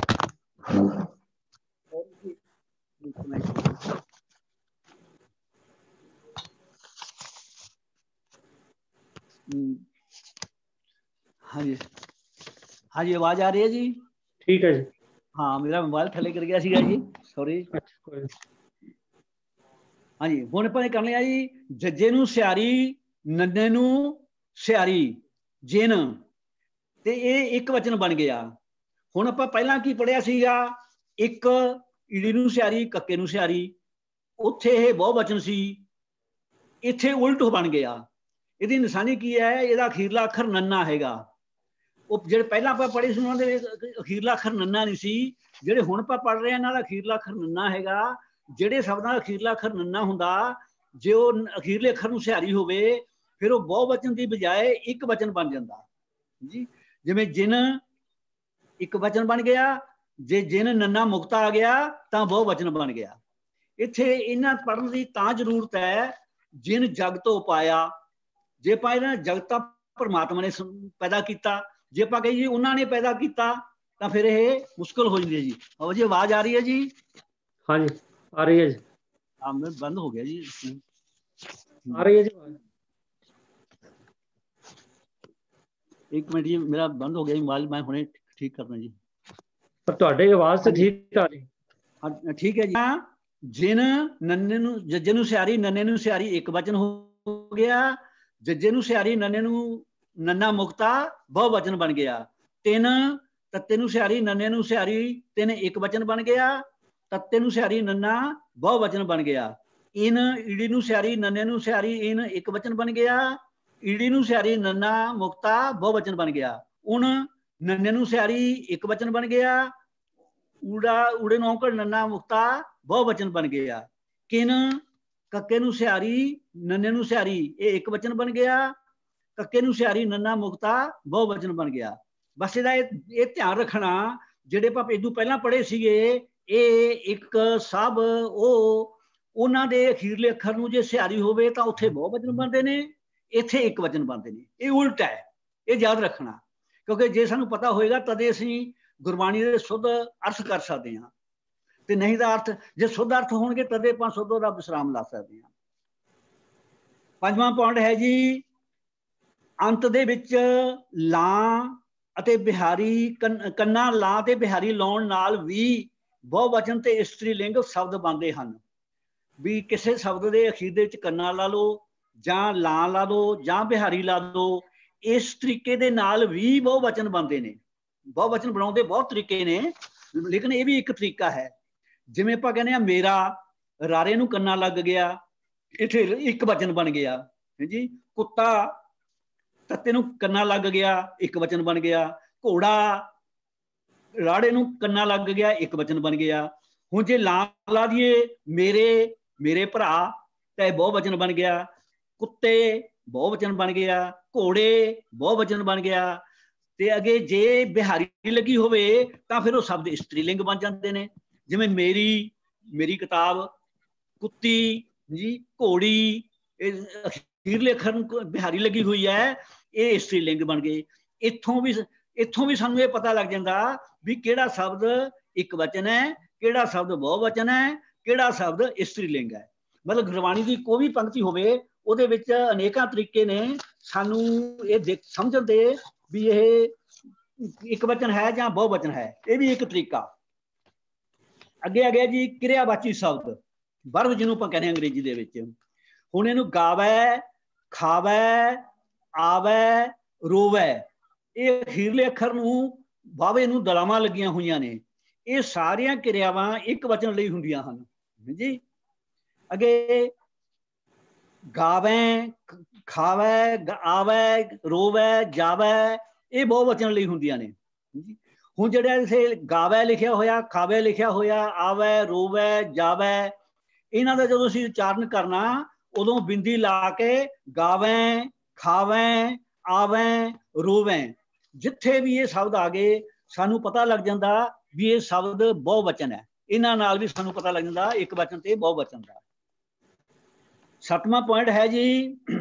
हाँ जी, हाँ जी, आवाज आ रही है जी? ठीक है जी। हाँ, मेरा मोबाइल थले गिर गया सीगा जी, सॉरी। हाँ जी, हुण आपां करने आ जी जज्जे नूं सिहारी, नन्ने नूं सिहारी, जिन, ते ये एक वचन बन गया। हुण आपां पहलां की पढ़िया सीगा, एक ईड़ी नूं सिहारी, कक्के नूं सिहारी, उत्थे ये बहुवचन सी, इत्थे उल्ट बन गया। इहदी निशानी की है, इहदा अखीरला अखर नन्ना हैगा। वो जिहड़े पहलां आपां पढ़े सी उन्हां दे अखीरला अखर नन्ना नहीं सी, जिहड़े हुण आपां पढ़ रहे हैं इन्हां दा अखीरला अखर नन्ना हैगा। जिहड़े शब्दां दा अखीरला अखर नन्ना हुंदा, जे वो अखीरले अखर नूं सिहारी होवे फिर वो बहुवचन की बजाय एक वचन बन जाता जी। जिवें जिन एक वचन बन गया, जे जिन नन्ना मुक्ता आ गया तां बहुवचन बन गया। इत्थे इन्हां पढ़न की तां जरूरत है, जिन जग तो पाया, जे आपां इन्हां जगत परमात्मा ने पैदा किया, जे आपां कहिए उन्होंने पैदा किया तो फिर ये मुश्किल हो जाती है जी। और जी आवाज आ रही है जी? हाँ जी आ रही है जी। हाँ, बंद हो गया जी, आ रही है जी। एक मिनट जी, मेरा बंद हो गया मोबाइल, मैं हुणे ठीक करना जी। पर तुहाडी आवाज तो ठीक आ रही। हाँ ठीक है जी। जिन नन्ने नूं जज्जे नूं सिहारी, नन्ने नूं सिहारी एक वचन हो गया। जज्जे नूं सिहारी, नन्ने नूं नन्ना मुक्ता बहुवचन बन गया। तिन तत्ते नूं सिहारी, नन्ने नूं सिहारी, तिन एक वचन बन गया। तत्ते नूं सिहारी नन्ना बहुवचन बन गया। इन ईड़ी नूं सिहारी, नन्ने नूं सिहारी, इन एक वचन बन गया। ईड़ी नूं सिहारी नन्ना मुक्ता बहुवचन बन गया। उन नन्ने नूं सिहारी एक वचन बन गया। ऊड़ा ऊड़े नूं औंकड़ नन्ना मुक्ता बहुवचन बन गया। किन कक्के नूं सिहारी, नन्ने नूं सिहारी, ये एक वचन बन गया। कक्के नूं सिहारी नन्ना मुक्ता बहुवचन बन गया। बस इहदा ये ध्यान रखना, जिहड़े आप इदों पहलां पढ़े सीगे, ये एक सब ओ उन्हां दे अखीरले अखर नूं जे सिहारी होवे तां उत्थे बहुवचन बनदे ने, इत्थे एक वचन बनदे ने। ये उल्ट है, ये याद रखना, क्योंकि जे सानूं पता होएगा तदे असीं गुरबाणी दे शुद्ध अर्थ कर सकते हैं, ते नहीं दा अर्थ जे शुद्ध अर्थ होणगे तदे आपां शुद्ध दा विश्राम ला सकते हैं। पंजवां पॉइंट है जी, अंत दे विच लां ਅਤੇ ਬਿਹਾਰੀ ਕੰਨਾ ਲਾਂ ਤੇ ਬਿਹਾਰੀ ਲਾਉਣ ਨਾਲ ਵੀ ਬਹੁਵਚਨ ਤੇ ਇਸਤਰੀ ਲਿੰਗ ਸ਼ਬਦ ਬਣਦੇ ਹਨ। ਵੀ ਕਿਸੇ ਸ਼ਬਦ ਦੇ ਅਖੀਰ ਦੇ ਵਿੱਚ ਕੰਨਾ ਲਾ ਲਓ, ਜਾਂ ਲਾਂ ਲਾ ਲਓ, ਜਾਂ ਬਿਹਾਰੀ ਲਾ ਲਓ, इस तरीके दे नाल भी बहुवचन बनते ने। बहुवचन बनाउंदे बहुत तरीके ने, लेकिन ये भी एक तरीका है। जिवें आपां कहने आ मेरा, रारे नूं कन्ना लग गया, इत्थे एक वचन बन गया जी। कुत्ता, तत्ते नूं कन्ना लग गया, एक वचन बन गया। घोड़ा, राड़े नूं कन्ना लग गया, एक वचन बन गया। हुण जे लाम ला दिए मेरे, मेरे भरा, तो बहुवचन बन गया। कुत्ते बहुवचन बन गया, घोड़े बहुवचन बन गया। ते अगे जे बिहारी लगी होवे तां फिर वो शब्द स्त्रीलिंग बन जाते हैं। जिवें मेरी, मेरी किताब, कुत्ती जी, घोड़ी, अखीरले अखर बिहारी लगी हुई है, ये स्त्रीलिंग बन गए। इत्थों भी इत्थों भी सानूं ये पता लग जाता भी किहड़ा शब्द एक वचन है, किहड़ा शब्द बहुवचन है, किहड़ा शब्द स्त्रीलिंग है। मतलब गुरबाणी की कोई भी पंक्ति होवे ਉਹਦੇ ਵਿੱਚ अनेकों तरीके ने सानू ये देख समझण दे भी ये एक वचन है ਜਾਂ बहुवचन है। ये भी एक तरीका। ਅੱਗੇ आ गया जी क्रियावाची शब्द, वर्ब ਜਿਹਨੂੰ ਆਪਾਂ ਕਹਿੰਦੇ अंग्रेजी ਦੇ ਵਿੱਚ। ਹੁਣ ਇਹਨੂੰ ਗਾਵੇ, ਖਾਵੇ, ਆਵੇ, ਰੋਵੇ, ਇਹ ਅਖੀਰਲੇ ਅੱਖਰ ਨੂੰ ਵਾਵੇ ਨੂੰ ਦਲਾਵਾਂ ਲੱਗੀਆਂ ਹੋਈਆਂ ਨੇ। ਇਹ ਸਾਰੀਆਂ ਕਿਰਿਆਵਾਂ ਇੱਕ ਵਚਨ ਲਈ ਹੁੰਦੀਆਂ ਹਨ ਜੀ। ਅੱਗੇ गावे, खावे, आवे, रोवे, जावे, ये बहुवचन ਲਈ ਹੁੰਦੀਆਂ ਨੇ। ਹੁਣ ਜਿਹੜਾ ਇਥੇ ਗਾਵੇ ਲਿਖਿਆ ਹੋਇਆ, ਖਾਵੇ ਲਿਖਿਆ ਹੋਇਆ, ਆਵੇ, ਰੋਵੇ, ਜਾਵੇ, ਇਹਨਾਂ ਦਾ ਜਦੋਂ ਅਸੀਂ ਉਚਾਰਨ ਕਰਨਾ ਉਦੋਂ ਬਿੰਦੀ ਲਾ ਕੇ ਗਾਵੇ, ਖਾਵੇ, ਆਵੇ, ਰੋਵੇ, ਜਿੱਥੇ ਵੀ ਇਹ ਸ਼ਬਦ ਆ ਗਏ ਸਾਨੂੰ ਪਤਾ ਲੱਗ ਜਾਂਦਾ ਵੀ ਇਹ ਸ਼ਬਦ ਬਹੁਵਚਨ ਹੈ। ਇਹਨਾਂ ਨਾਲ ਵੀ ਸਾਨੂੰ ਪਤਾ ਲੱਗ ਜਾਂਦਾ ਇੱਕ ਵਚਨ ਤੇ ਬਹੁਵਚਨ ਦਾ। सतवां पॉइंट है जी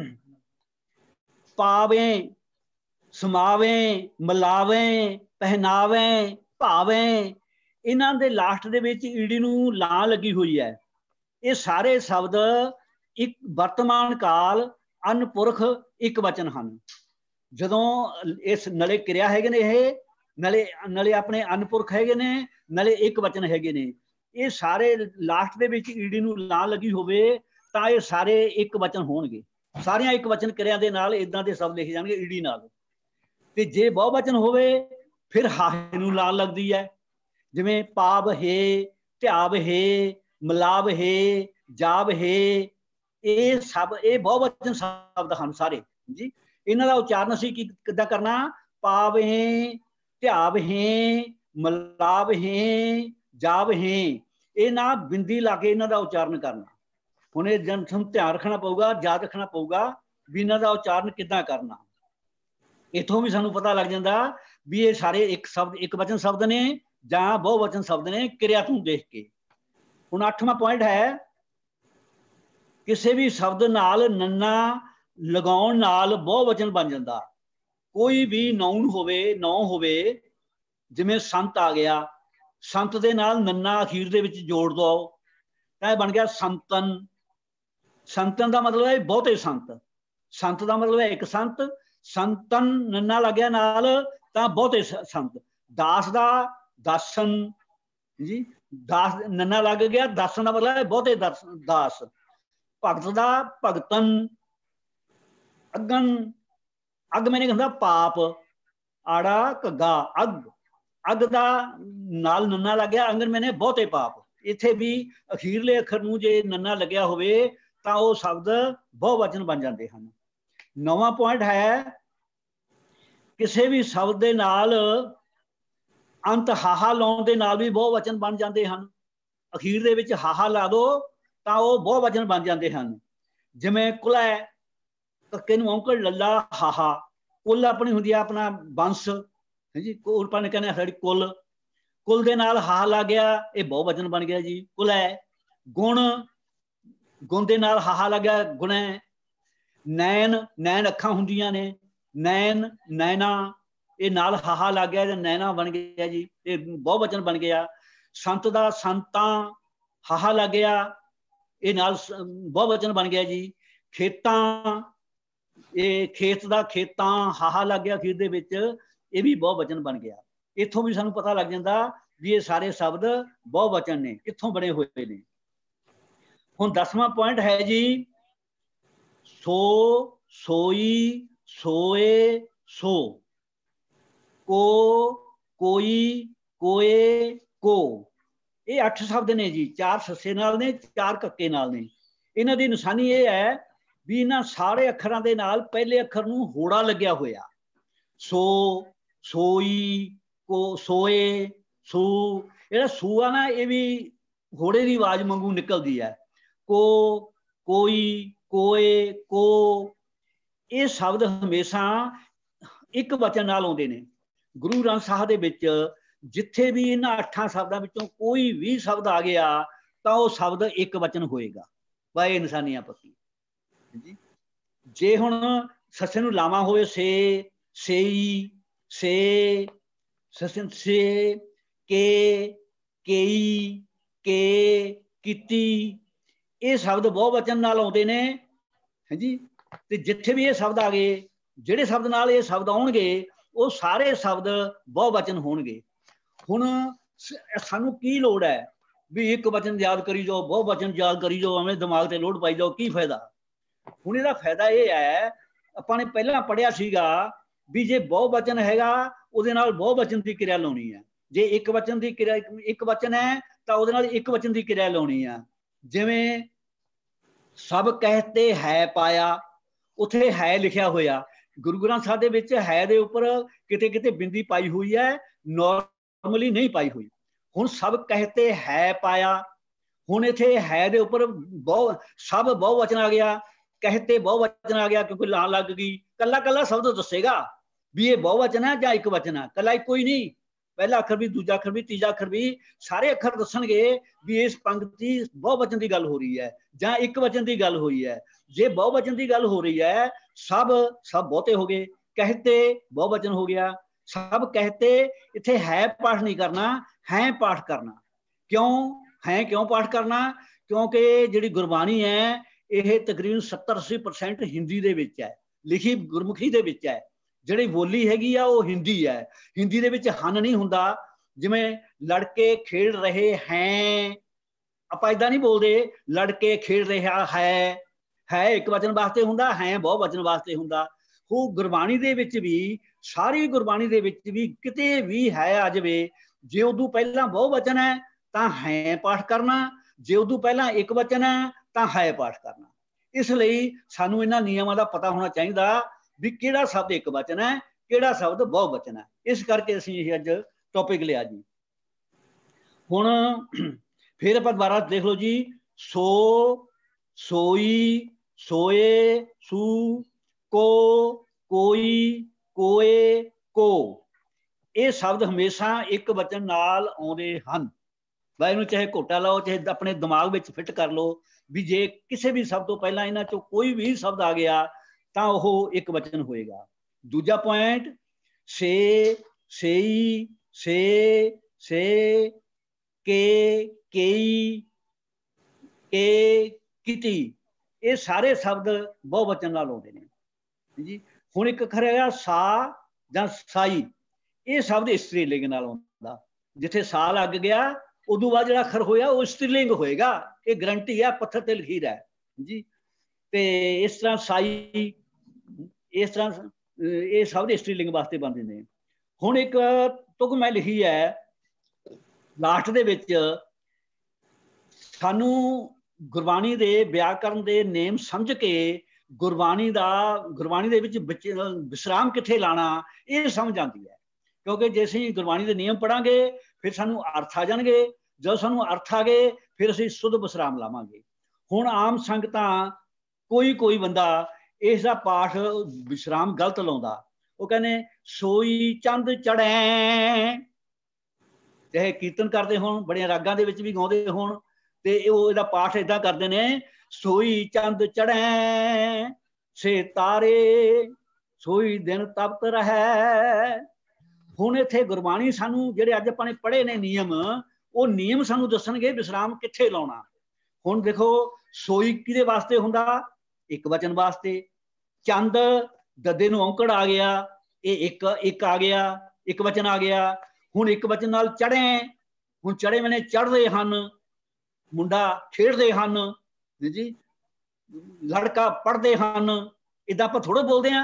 पावें, समावें, मिलावें, पहनावें, भावें, इन्हां दे लास्ट दे विच ईडी नूं ला लगी हुई है। ये सारे शब्द एक वर्तमान काल अनपुरख एक वचन हैं। जदों इस नले क्रिया हैगे ने, ये नले नले अपने अनपुरख हैगे ने, नले एक वचन हैगे ने। ये सारे लास्ट दे विच ईडी नूं ला लगी होवे ਤਾਂ ਇਹ ਸਾਰੇ ਇੱਕ ਵਚਨ ਹੋਣਗੇ। ਸਾਰੀਆਂ ਇੱਕ ਵਚਨ ਕਿਰਿਆ ਦੇ ਨਾਲ ਇਦਾਂ ਦੇ ਸ਼ਬਦ ਲਿਖੇ ਜਾਣਗੇ ਈੜੀ ਨਾਲ। ਤੇ ਜੇ ਬਹੁਵਚਨ ਹੋਵੇ ਫਿਰ ਹਾਹੇ ਨੂੰ ਲਾਲ ਲੱਗਦੀ ਹੈ। ਜਿਵੇਂ ਪਾਵ ਹੈ, ਧਿਆਵ ਹੈ, ਮਿਲਾਵ ਹੈ, ਜਾਵ ਹੈ, ਇਹ ਸਭ ਇਹ ਬਹੁਵਚਨ ਸ਼ਬਦ ਹਨ ਸਾਰੇ ਜੀ। ਇਹਨਾਂ ਦਾ ਉਚਾਰਨ ਅਸੀਂ ਕੀ ਕਿੱਦਾਂ ਕਰਨਾ? ਪਾਵ ਹੈ, ਧਿਆਵ ਹੈ, ਮਿਲਾਵ ਹੈ, ਜਾਵ ਹੈ, ਇਹ ਨਾ ਬਿੰਦੀ ਲਾ ਕੇ ਇਹਨਾਂ ਦਾ ਉਚਾਰਨ ਕਰਨਾ। ਹੁਣ ਇਹ ਜਨ ਸਾਨੂੰ ਧਿਆਨ ਰੱਖਣਾ ਪਊਗਾ, ਯਾਦ ਰੱਖਣਾ ਪਊਗਾ ਵੀ ਇਹਨਾਂ ਦਾ ਉਚਾਰਨ ਕਿੱਦਾਂ ਕਰਨਾ। ਇੱਥੋਂ ਵੀ ਸਾਨੂੰ ਪਤਾ ਲੱਗ ਜਾਂਦਾ ਵੀ ਇਹ ਸਾਰੇ ਇੱਕ ਸ਼ਬਦ ਇੱਕ ਵਚਨ ਸ਼ਬਦ ਨੇ ਜਾਂ ਬਹੁਵਚਨ ਸ਼ਬਦ ਨੇ ਕਿਰਿਆ ਤੋਂ ਦੇਖ ਕੇ। ਹੁਣ ਅੱਠਵਾਂ ਪੁਆਇੰਟ ਹੈ ਕਿਸੇ ਵੀ ਸ਼ਬਦ ਨਾਲ ਨੰਨਾ ਲਗਾਉਣ ਨਾਲ ਬਹੁਵਚਨ ਬਣ ਜਾਂਦਾ। ਕੋਈ ਵੀ ਨਾਉਨ ਹੋਵੇ, ਨਾਉ ਹੋਵੇ, ਜਿਵੇਂ ਸੰਤ ਆ ਗਿਆ, ਸੰਤ ਦੇ ਨਾਲ ਨੰਨਾ ਅਖੀਰ ਦੇ ਵਿੱਚ ਜੋੜ ਦੋ ਤਾਂ ਇਹ ਬਣ ਗਿਆ ਸੰਤਨ। ਸੰਤਨ ਦਾ ਮਤਲਬ ਹੈ ਬਹੁਤੇ ਸੰਤ। ਸੰਤ ਦਾ ਮਤਲਬ ਹੈ ਇੱਕ ਸੰਤ, ਸੰਤਨ ਨੰਨਾ ਲੱਗਿਆ ਨਾਲ ਤਾਂ ਬਹੁਤੇ ਸੰਤ। ਦਾਸ ਦਾ ਦਾਸਨ ਜੀ, ਦਾਸ ਨੰਨਾ ਲੱਗ ਗਿਆ, ਦਾਸਨ ਦਾ ਮਤਲਬ ਹੈ ਬਹੁਤੇ ਦਾਸ। ਭਗਤ ਦਾ ਭਗਤਨ। ਅਗਨ, ਅੱਗ ਮੈਨੇ ਕਹਿੰਦਾ ਪਾਪ, ਆੜਾ ਘੱਗਾ ਅੱਗ, ਅੱਗ ਦਾ ਨਾਲ ਨੰਨਾ ਲੱਗ ਗਿਆ, ਅੰਗਨ ਮੈਨੇ ਬਹੁਤੇ ਪਾਪ। ਇੱਥੇ ਵੀ ਅਖੀਰਲੇ ਅੱਖਰ ਨੂੰ ਜੇ ਨੰਨਾ ਲੱਗਿਆ ਹੋਵੇ ਤਾਂ ਉਹ ਸ਼ਬਦ ਬਹੁਵਚਨ ਬਣ ਜਾਂਦੇ ਹਨ। ਨੌਵਾਂ ਪੁਆਇੰਟ ਹੈ ਕਿਸੇ ਵੀ ਸ਼ਬਦ ਦੇ ਨਾਲ ਅੰਤ ਹਾਹਾ ਲਾਉਣ ਦੇ ਨਾਲ ਵੀ ਬਹੁਵਚਨ ਬਣ ਜਾਂਦੇ ਹਨ। ਅਖੀਰ ਦੇ ਵਿੱਚ ਹਾਹਾ ਲਾ ਦੋ ਤਾਂ ਉਹ ਬਹੁਵਚਨ ਬਣ ਜਾਂਦੇ ਹਨ। ਜਿਵੇਂ ਕੁਲੈ, ਕੱਕੇ ਨੂੰ ਔਂਕੜ ਲੱਲਾ ਹਾਹਾ, ਕੁੱਲ ਆਪਣੀ ਹੁੰਦੀ ਆ ਆਪਣਾ ਬੰਸ ਜੀ, ਆਪਾਂ ਨੇ ਕਹਿੰਦੇ ਸਾਡੀ ਕੁੱਲ, ਕੁੱਲ ਦੇ ਨਾਲ ਹਾ ਲੱਗ ਗਿਆ, ਇਹ ਬਹੁਵਚਨ ਬਣ ਗਿਆ ਜੀ ਕੁਲੈ। ਗੁਣ, ਗੁਣ ਦੇ ਨਾਲ ਹਾਹਾ ਲੱਗਿਆ ਗੁਣੈ। ਨੈਣ, ਨੈਣ ਅੱਖਾਂ ਹੁੰਦੀਆਂ ਨੇ, ਨੈਣ, ਨੈਣਾ, ਇਹ ਨਾਲ ਹਾਹਾ ਲੱਗ ਗਿਆ, ਨੈਣਾ ਬਣ ਗਿਆ ਜੀ, ਇਹ ਬਹੁਵਚਨ ਬਣ ਗਿਆ। ਸੰਤ ਦਾ ਸੰਤਾਂ, ਹਾਹਾ ਲੱਗ ਗਿਆ, ਇਹ ਨਾਲ ਬਹੁਵਚਨ ਬਣ ਗਿਆ ਜੀ। ਖੇਤਾਂ, ਇਹ ਖੇਤ ਦਾ ਖੇਤਾਂ, ਹਾਹਾ ਲੱਗ ਗਿਆ ਅਖੀਰ ਦੇ ਵਿੱਚ, ਇਹ ਵੀ ਬਹੁਵਚਨ ਬਣ ਗਿਆ। ਇੱਥੋਂ ਵੀ ਸਾਨੂੰ ਪਤਾ ਲੱਗ ਜਾਂਦਾ ਵੀ ਇਹ ਸਾਰੇ ਸ਼ਬਦ ਬਹੁਵਚਨ ਨੇ, ਕਿੱਥੋਂ ਬਣੇ ਹੋਏ ਨੇ। ਹੁਣ ਦਸਵਾਂ ਪੁਆਇੰਟ ਹੈ ਜੀ ਸੋ, ਸੋਈ, सोए सो, को कोई कोए को, ये अठ शब्द ने जी, चार सस्से नाल ने, चार कक्के नाल ने। इन्हां दी निशानी ये है भी इन्हां सारे अखरां दे नाल पहले अखर नूं होड़ा लग्या होया। सो, सोई, को, सोए, सू, इहड़ा सू आ ना, ये भी घोड़े की आवाज वांगू निकलती है। को, कोई, कोए, को, ये शब्द हमेशा एक वचन नाल आउंदे ने। गुरु ग्रंथ साहिब दे विच जिथे भी इन्हां अठां शब्दां विचों कोई भी शब्द आ गया तो वह शब्द एक वचन होएगा। वाए निशानियां पक्की जी। जे हुण सस्से नूं लावां होवे से, सेई, से, सस्से से, के, केई, के, कीती, ये शब्द बहुवचन नाल आउंदे ने है जी। ते जिथे भी ये शब्द आ गए, जिहड़े शब्द नाल ये शब्द आउणगे वो सारे शब्द बहुवचन होणगे। हुण सानूं की लोड़ है भी एक वचन याद करी जाओ, बहुवचन याद करी जाओ, एवें दिमाग ते लोड पाई जाओ, की फायदा? हुण इहदा फायदा ये है, आपां ने पहलां पढ़िया सीगा भी जे बहुवचन हैगा ਉਹਦੇ ਨਾਲ ਬਹੁਵਚਨ ਦੀ ਕਿਰਿਆ ਲਾਉਣੀ ਹੈ। ਜੇ ਇੱਕ ਵਚਨ ਦੀ ਕਿਰਿਆ, ਇੱਕ ਵਚਨ ਹੈ ਤਾਂ ਉਹਦੇ ਨਾਲ ਇੱਕ ਵਚਨ ਦੀ ਕਿਰਿਆ ਲਾਉਣੀ ਆ। ਜਿਵੇਂ ਸਭ ਕਹਤੇ ਹੈ ਪਾਇਆ, ਉੱਥੇ ਹੈ ਲਿਖਿਆ ਹੋਇਆ। ਗੁਰੂ ਗ੍ਰੰਥ ਸਾਹਿਬ ਦੇ ਵਿੱਚ ਹੈ ਦੇ ਉੱਪਰ ਕਿਤੇ ਕਿਤੇ ਬਿੰਦੀ ਪਾਈ ਹੋਈ ਹੈ, ਨੋਰਮਲੀ ਨਹੀਂ ਪਾਈ ਹੋਈ। ਹੁਣ ਸਭ ਕਹਤੇ ਹੈ ਪਾਇਆ, ਹੁਣ ਇੱਥੇ ਹੈ ਦੇ ਉੱਪਰ ਬਹੁ ਸਭ ਬਹੁਵਚਨ ਆ ਗਿਆ, ਕਹਤੇ बहुवचन आ गया क्योंकि लान लग गई। कला कला शब्द दसेगा भी ये बहुवचन है या एक वचन है, कला एक कोई नहीं। पहला अखर भी, दूजा अखर भी, तीजा अखर भी, सारे अखर दसणगे भी इस पंक्ति बहुवचन की गल हो रही है या एक वचन की गल हुई है। जे बहुवचन की गल हो रही है, सब सब बहुते हो गए, कहते बहुवचन हो गया, सब कहते, इत्थे है पाठ नहीं करना, है पाठ करना। क्यों है, क्यों पाठ करना? क्योंकि जिहड़ी गुरबाणी है ਇਹ ਤਕਰੀਬਨ सत्तर अस्सी परसेंट हिंदी ਦੇ ਵਿੱਚ ਹੈ, ਲਿਖੀ ਗੁਰਮੁਖੀ ਦੇ ਵਿੱਚ ਹੈ। ਜਿਹੜੀ ਬੋਲੀ ਹੈਗੀ ਆ ਉਹ ਹਿੰਦੀ ਹੈ। ਹਿੰਦੀ ਦੇ ਵਿੱਚ ਹਨ ਨਹੀਂ ਹੁੰਦਾ। ਜਿਵੇਂ ਲੜਕੇ ਖੇਡ ਰਹੇ ਹੈ, ਆਪਾਂ ਇਦਾਂ ਨਹੀਂ ਬੋਲਦੇ ਲੜਕੇ ਖੇਡ ਰਿਹਾ ਹੈ। ਹੈ ਇੱਕ ਵਚਨ ਵਾਸਤੇ ਹੁੰਦਾ, ਹੈ ਬਹੁ ਵਚਨ ਵਾਸਤੇ ਹੁੰਦਾ। ਉਹ ਗੁਰਬਾਣੀ ਦੇ ਵਿੱਚ ਵੀ, ਸਾਰੀ ਗੁਰਬਾਣੀ ਦੇ ਵਿੱਚ ਵੀ ਕਿਤੇ ਵੀ ਹੈ ਆ ਜਾਵੇ, ਜੇ ਉਦੋਂ ਪਹਿਲਾਂ ਬਹੁ ਵਚਨ ਹੈ ਤਾਂ ਹੈ ਪਾਠ ਕਰਨਾ, ਜੇ ਉਦੋਂ ਪਹਿਲਾਂ ਇੱਕ ਵਚਨ ਹੈ ਤਾਂ ਹੈ ਪਾਠ ਕਰਨਾ। ਇਸ ਲਈ ਸਾਨੂੰ ਇਹਨਾਂ ਨਿਯਮਾਂ ਦਾ ਪਤਾ ਹੋਣਾ ਚਾਹੀਦਾ ਵੀ ਕਿਹੜਾ ਸ਼ਬਦ ਇੱਕ ਵਚਨ ਹੈ, ਕਿਹੜਾ ਸ਼ਬਦ ਬਹੁ ਵਚਨ ਹੈ। ਇਸ ਕਰਕੇ ਅਸੀਂ ਇਹ ਅੱਜ ਟੌਪਿਕ ਲਿਆ ਜੀ। ਹੁਣ ਫਿਰ ਆਪਾਂ ਦੁਬਾਰਾ ਦੇਖ ਲਓ ਜੀ। ਸੋ, ਸੋਈ, ਸੋਏ, ਸੂ, ਕੋ, ਕੋਈ, ਕੋਏ, ਕੋ, ਇਹ ਸ਼ਬਦ ਹਮੇਸ਼ਾ ਇੱਕ ਵਚਨ ਨਾਲ ਆਉਂਦੇ ਹਨ। भाई इन्हूं चाहे घोटा लाओ, चाहे अपने दिमाग में फिट कर लो भी जे किसी भी शब्द तो पहला इन्हां चों कोई भी शब्द आ गया तो वह एक वचन होएगा। दूजा पॉइंट, से, सेई, से, से, के, केई, के, कीती, ये सारे शब्द बहुवचन नाल आउंदे ने जी। हुण एक अखर है सा जां साई, ये शब्द इस्त्री लिंग नाल आउंदा। जिथे सा लग गया उदों बाद जिहड़ा अखर होया वो स्त्रीलिंग होएगा, ये गारंटी है, पत्थर ते लकीर है जी। ते इस तरह साई, इस तरह ये शब्द स्त्रीलिंग वास्ते बनते हैं। हुण एक तुक मैं लिखी है लास्ट दे विच, सानू गुरबाणी दे व्याकरण दे नेम समझ के गुरबाणी दा गुरबाणी दे विच विश्राम कित्थे लाना ये समझ आती है। क्योंकि जे असीं गुरबाणी दे नियम पढ़ांगे फिर सानू अर्थ आ जाणगे, जो सानू अर्थ आ गए फिर असीं सुध विश्राम लावांगे। हुण आम संगतां कोई कोई बंदा इसका पाठ विश्राम गलत लाउंदा, वो कहने सोई चंद चढ़ै, चाहे कीर्तन करते होण, बड़े रागां दे विच भी गाउंदे होण, ते ओह इहदा पाठ इदां करदे ने, सोई चंद चढ़ै से तारे, सोई दिन तपत रहै। हुण इत्थे गुरबाणी सानू जिहड़े अज आपां ने पढ़े ने नियम, वो नियम सानू दसणगे विश्राम कित्थे लाउणा। हुण देखो सोई किहदे वास्ते हुंदा? एक वचन वास्ते। चंद ददे नूं औंकड़ आ गया, ये एक एक आ गया, एक वचन आ गया। हुण एक वचन नाल चढ़े, हुण चढ़े मैंने चढ़दे हन, मुंडा खेडदे हन जी, लड़का पढ़दे हन, इदां आपां थोड़ा बोलदे हां।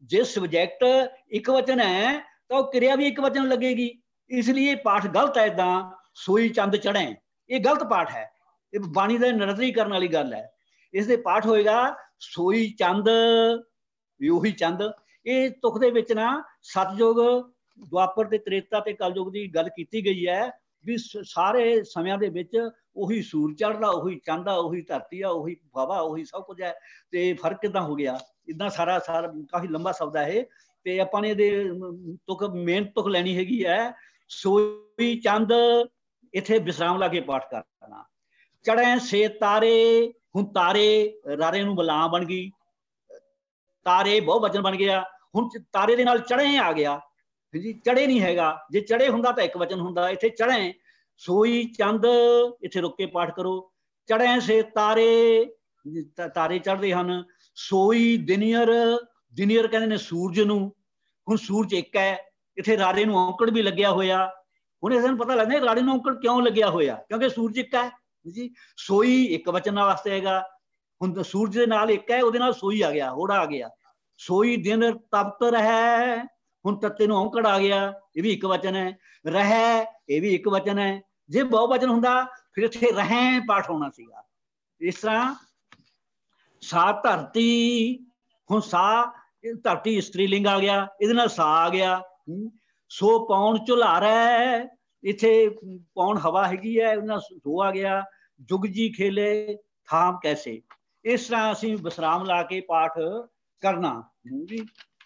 जे सब्जैक्ट एक वचन है तो क्रिया भी एक वचन लगेगी, इसलिए पाठ गलत है। इदा सोई चंद चढ़े, ये गलत पाठ है, ये बाणी का निरदरी करने वाली गल है। इसलिए पाठ होएगा सोई चंद, ਉਹੀ चंद। ये तुख दे विच ना सतयुग द्वापर ते त्रेता ते कलयुग की गल की गई है भी सारे समयां दे विच ਉਹੀ सूर चढ़दा, ਉਹੀ चंद आ, ਉਹੀ धरती आ, ਉਹੀ हवा, ਉਹੀ सब कुछ है। तो फर्क किदां हो गया? इदा सारा सारा काफ़ी लंबा शब्द है ये। तो आपां ने इहदे तुक मेन तुक लैनी हैगी है सोई चंद, इत्थे विश्राम ला के पाठ करना। चढ़े से तारे, हुण तारे रारे नूं बलां बन गई, तारे बहु वचन बन गया। हुण तारे दे नाल चढ़े आ गया जी, चढ़े नहीं हैगा। जे चढ़े हुंदा तां एक वचन हुंदा, इत्थे चढ़े। सोई चंद इत्थे रुक के पाठ करो। चढ़े से तारे, तारे चढ़दे हन। सोई दिनियर, दिनियर कहंदे ने सूरज नूं। हुण सूरज एक है, इत्थे रारे नूं औंकड़ भी लग्या होया। हुण इस नूं पता लगदा रारे नूं औंकड़ क्यों लग्या होया, क्योंकि सूरज एक है जी। सोई एक वचन वास्ते हैगा। हुण सूरज दे नाल एक है, उहदे नाल सोई आ गया, होड़ा आ गया। सोई दिन तपत है, हुण तत्ते नूं औंकड़ आ गया, ये भी एक वचन है। रह, ये भी एक वचन है। जे बहु वचन हुंदा फिर इत्थे रहें पाठ होना सीगा। इस तरह सा धरती, हुण सा धरती स्त्रीलिंग आ गया, इहदे नाल सा आ गया। सो पौन झुलारै, इत्थे पौन हवा हैगी है, उहदे नाल सो आ गया। जुग जी खेले थाम कैसे। इस तरह असीं विश्राम ला के पाठ करना जी।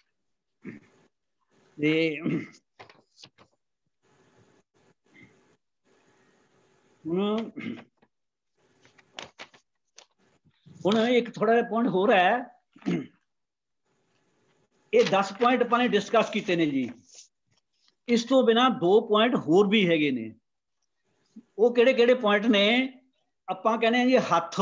ते हुण हुण एक थोड़ा जिहा पॉइंट होर है, ये दस पॉइंट अपने डिस्कस किए ने जी। इस तो बिना दो पॉइंट होर भी हैगे ने। वो किहड़े किहड़े पॉइंट ने? आपां कहने जी हथ,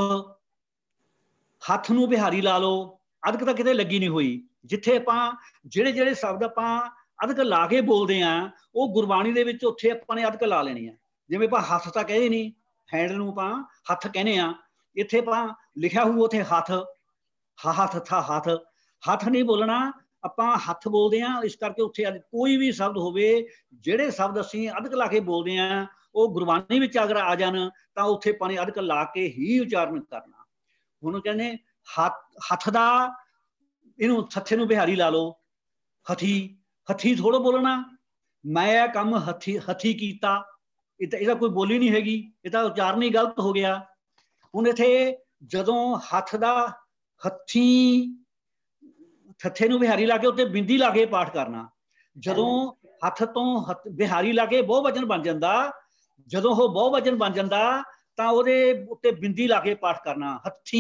हथ नूं बिहारी ला लो, अदक तां किते लगी नहीं हुई। जिथे आपां जिहड़े जिहड़े शब्द आपां अदक ला के बोलते हैं, वो गुरबाणी दे विच उत्थे आपां ने अदक ला लेनी है। जिवें आपां हथ तां कहे नहीं, हैंड नूं आपां हथ कहने आ, इत्थे आपां लिखिया होऊ उत्थे हथ, हा हथ था हथ, हथ नहीं बोलना, आपां हथ बोलते हैं। इस करके उत्थे कोई भी शब्द होवे, जिहड़े शब्द असीं अदक ला के बोलते हैं, वो गुरबाणी विच अगर आ जाण तां उत्थे आपां ने अदक ला के ही उचारण करना। हुण कहने हथ, हथ दा इनू सत्थे नूं बिहारी ला लो, हथी, हथी थोड़ा बोलना। मैं काम हथी हथी कीता, इहदा कोई बोली नहीं हैगी, इहदा उचारण ही गलत हो गया। हुण इत्थे जदों हथ दा हथी, थत्थे नूं बिहारी ला के उत्ते बिंदी ला के पाठ करना। जदों हथ तो हथ बिहारी ला के बहु वचन बन जांदा, जदों वो बहु वचन बन जांदा तां उहदे उत्ते बिंदी ला के पाठ करना, हथी।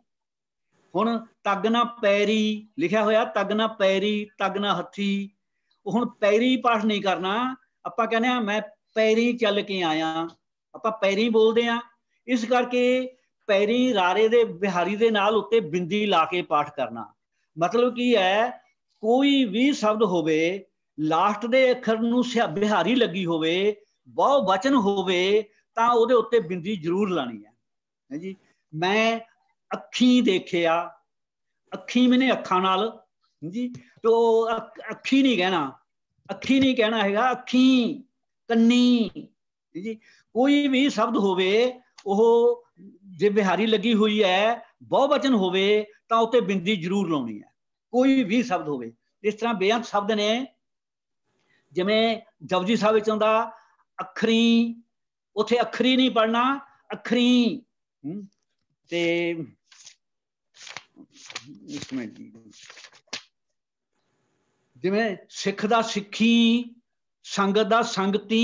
हुण तग ना पैरी लिखिया होया, तग ना पैरी, तग ना हथी। हुण पैरी पाठ नहीं करना, आपां कहने आ मैं पैरी चल के आया, आपां पैरी बोलदे आ। इस करके पैरी रारे दे बिहारी दे नाल उत्ते बिंदी ला के पाठ करना। मतलब की है, कोई भी शब्द होवे लास्ट दे अखर नूं बिहारी लगी होवे, बहु वचन होवे, तां उहदे उत्ते बिंदी जरूर लानी है, है जी। मैं अखी देखिया, अखी मैंने अखा नाल जी, तो अखी नहीं कहना, अखी नहीं कहना हैगा, अखी, कन्नी जी। कोई भी शब्द होवे ओह जे बिहारी लगी हुई है, बहुवचन होवे तां उत्ते बिंदी जरूर लाउणी है, कोई भी शब्द होवे। इस तरह बेअंत शब्द ने, जिवें जपजी साहिब विच आउंदा अखरी, उत्थे अखरी नहीं पढ़ना, अखरी। ते एक मिनट जी, जिवें सिख दा सिक्खी, संगत दा संगती,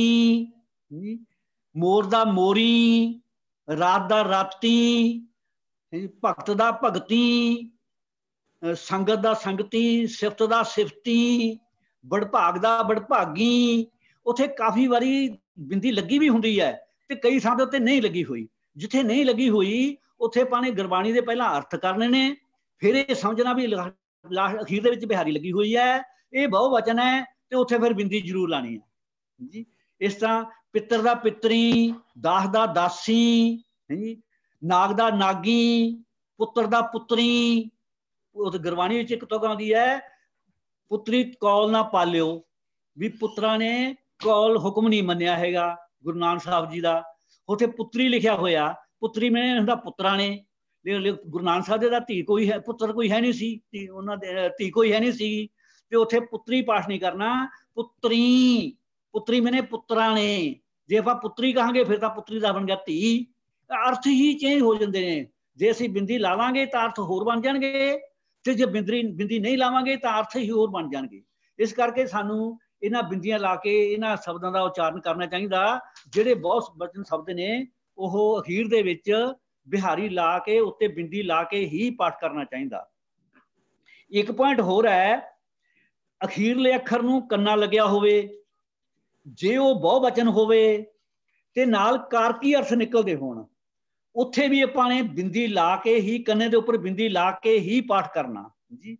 मोर दा मोरी, रात दा राती, भगत दा भगती, संगत दा संगती, सिफत दा सिफती, बड़भाग दा बड़भागी। उत्थे काफ़ी वारी बिंदी लगी भी हुंदी है ते कई थां ते उत्ते नहीं लगी हुई। जिथे नहीं लगी हुई उत्थे पाने गुरबाणी दे पहला अर्थ करने ने, फिर ये समझना भी अखीर दे विच बिहारी लगी हुई है, ये बहुवचन है, तो उत्थे फिर बिंदी जरूर लानी है जी। इस तरह पितर दा पितरी, दास दा दासी, है जी, नाग दा नागी, पुत्र दा पुत्री। उस गुरबाणी विच एक तुक आउंदी है, पुत्री कौल ना पालियो, भी पुत्रा ने कौल हुक्म नहीं मन्निया हैगा गुरु नानक साहब जी का। उत्थे पुत्री लिखिया होया, पुत्री में हुंदा पुत्रा ने, गुरु नानक साहब जी दा धी कोई है, पुत्र कोई है नहीं सी, उन्हां दे धी कोई है नहीं सी, ते उत्थे पुत्री पाठ नहीं करना, पुत्री, पुत्री मैंने पुत्रा ने। जे आपां पुत्री कहांगे फिर तां पुत्री दा बन गया धी, अर्थ ही चेंज हो जाते हैं। जे असीं बिंदी लावांगे तां अर्थ होर बन जाणगे, ते जे बिंदी बिंदी नहीं लावांगे तां अर्थ ही होर बन जाणगे। इस करके सानू इन्हां बिंदियां ला के इन्हां शब्दां दा उच्चारण करना चाहिदा। जिहड़े बहुत वचन शब्द ने ओह अखीर दे विच बिहारी ला के उत्ते बिंदी ला के ही पाठ करना चाहिदा। एक पॉइंट होर है, अखीरले अखर नूं कन्ना लग्या होवे, जे वो बहुवचन होवे ते नाल कारकी अर्थ निकलते होण, उत्थे भी आपां ने बिंदी ला के ही, कन्ने दे उपर बिंदी ला के ही पाठ करना जी।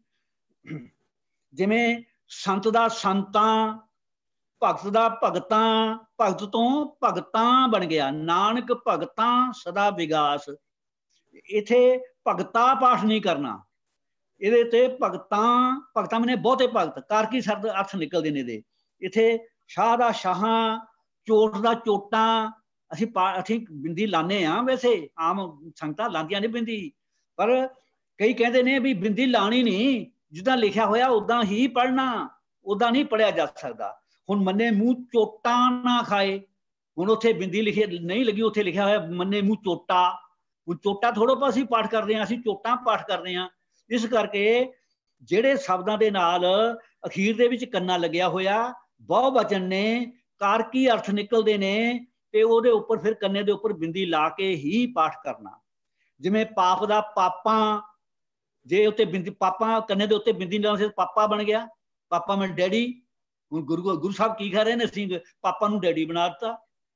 जिवें संत दा संतां, भगत दा भगतां, भगत तो भगतां बन गया, नानक भगतां सदा विगास। इथे भगता पाठ नहीं करना, इहदे ते भगतां, भगतां मैंने बहुते भगत, कारकी शब्द अर्थ निकलते ने इहदे। इथे शाह दा शाहां, चोट दा चोटां, असीं पा असीं बिंदी लाने आ, वैसे आम संगतां लांदियां ने बिंदी, पर कई कहते ने भी बिंदी लानी नहीं, जिद्दां लिखिया होया उदां ही पढ़ना, उदां नहीं पढ़िया जा सकदा। हुण मन्ने मूँह चोटां ना खाए, हुण उत्थे बिंदी लिखी नहीं लगी, उत्थे लिखिया होया मन्ने मूँह चोटा, हुण चोटा थोड़ो पा असीं पाठ करदे हां, असीं चोटां पाठ करदे हां। इस करके जिहड़े शब्दां दे नाल अखीर दे विच कन्ना लग्या होया बहुवचन ने, कारकी अर्थ निकलदे ने, ते उहदे उपर फिर कन्ने दे उपर बिंदी ला के ही पाठ करना। जिवें पाप दा पापां, जे उत्ते बिंदी पापां कन्ने दे उत्ते बिंदी लाउण से पापा बन गया, पापा में डैडी। हुण गुरु गुरु साहब की कह रहे ने, असीं पापा नूं डैडी बना दित्ता।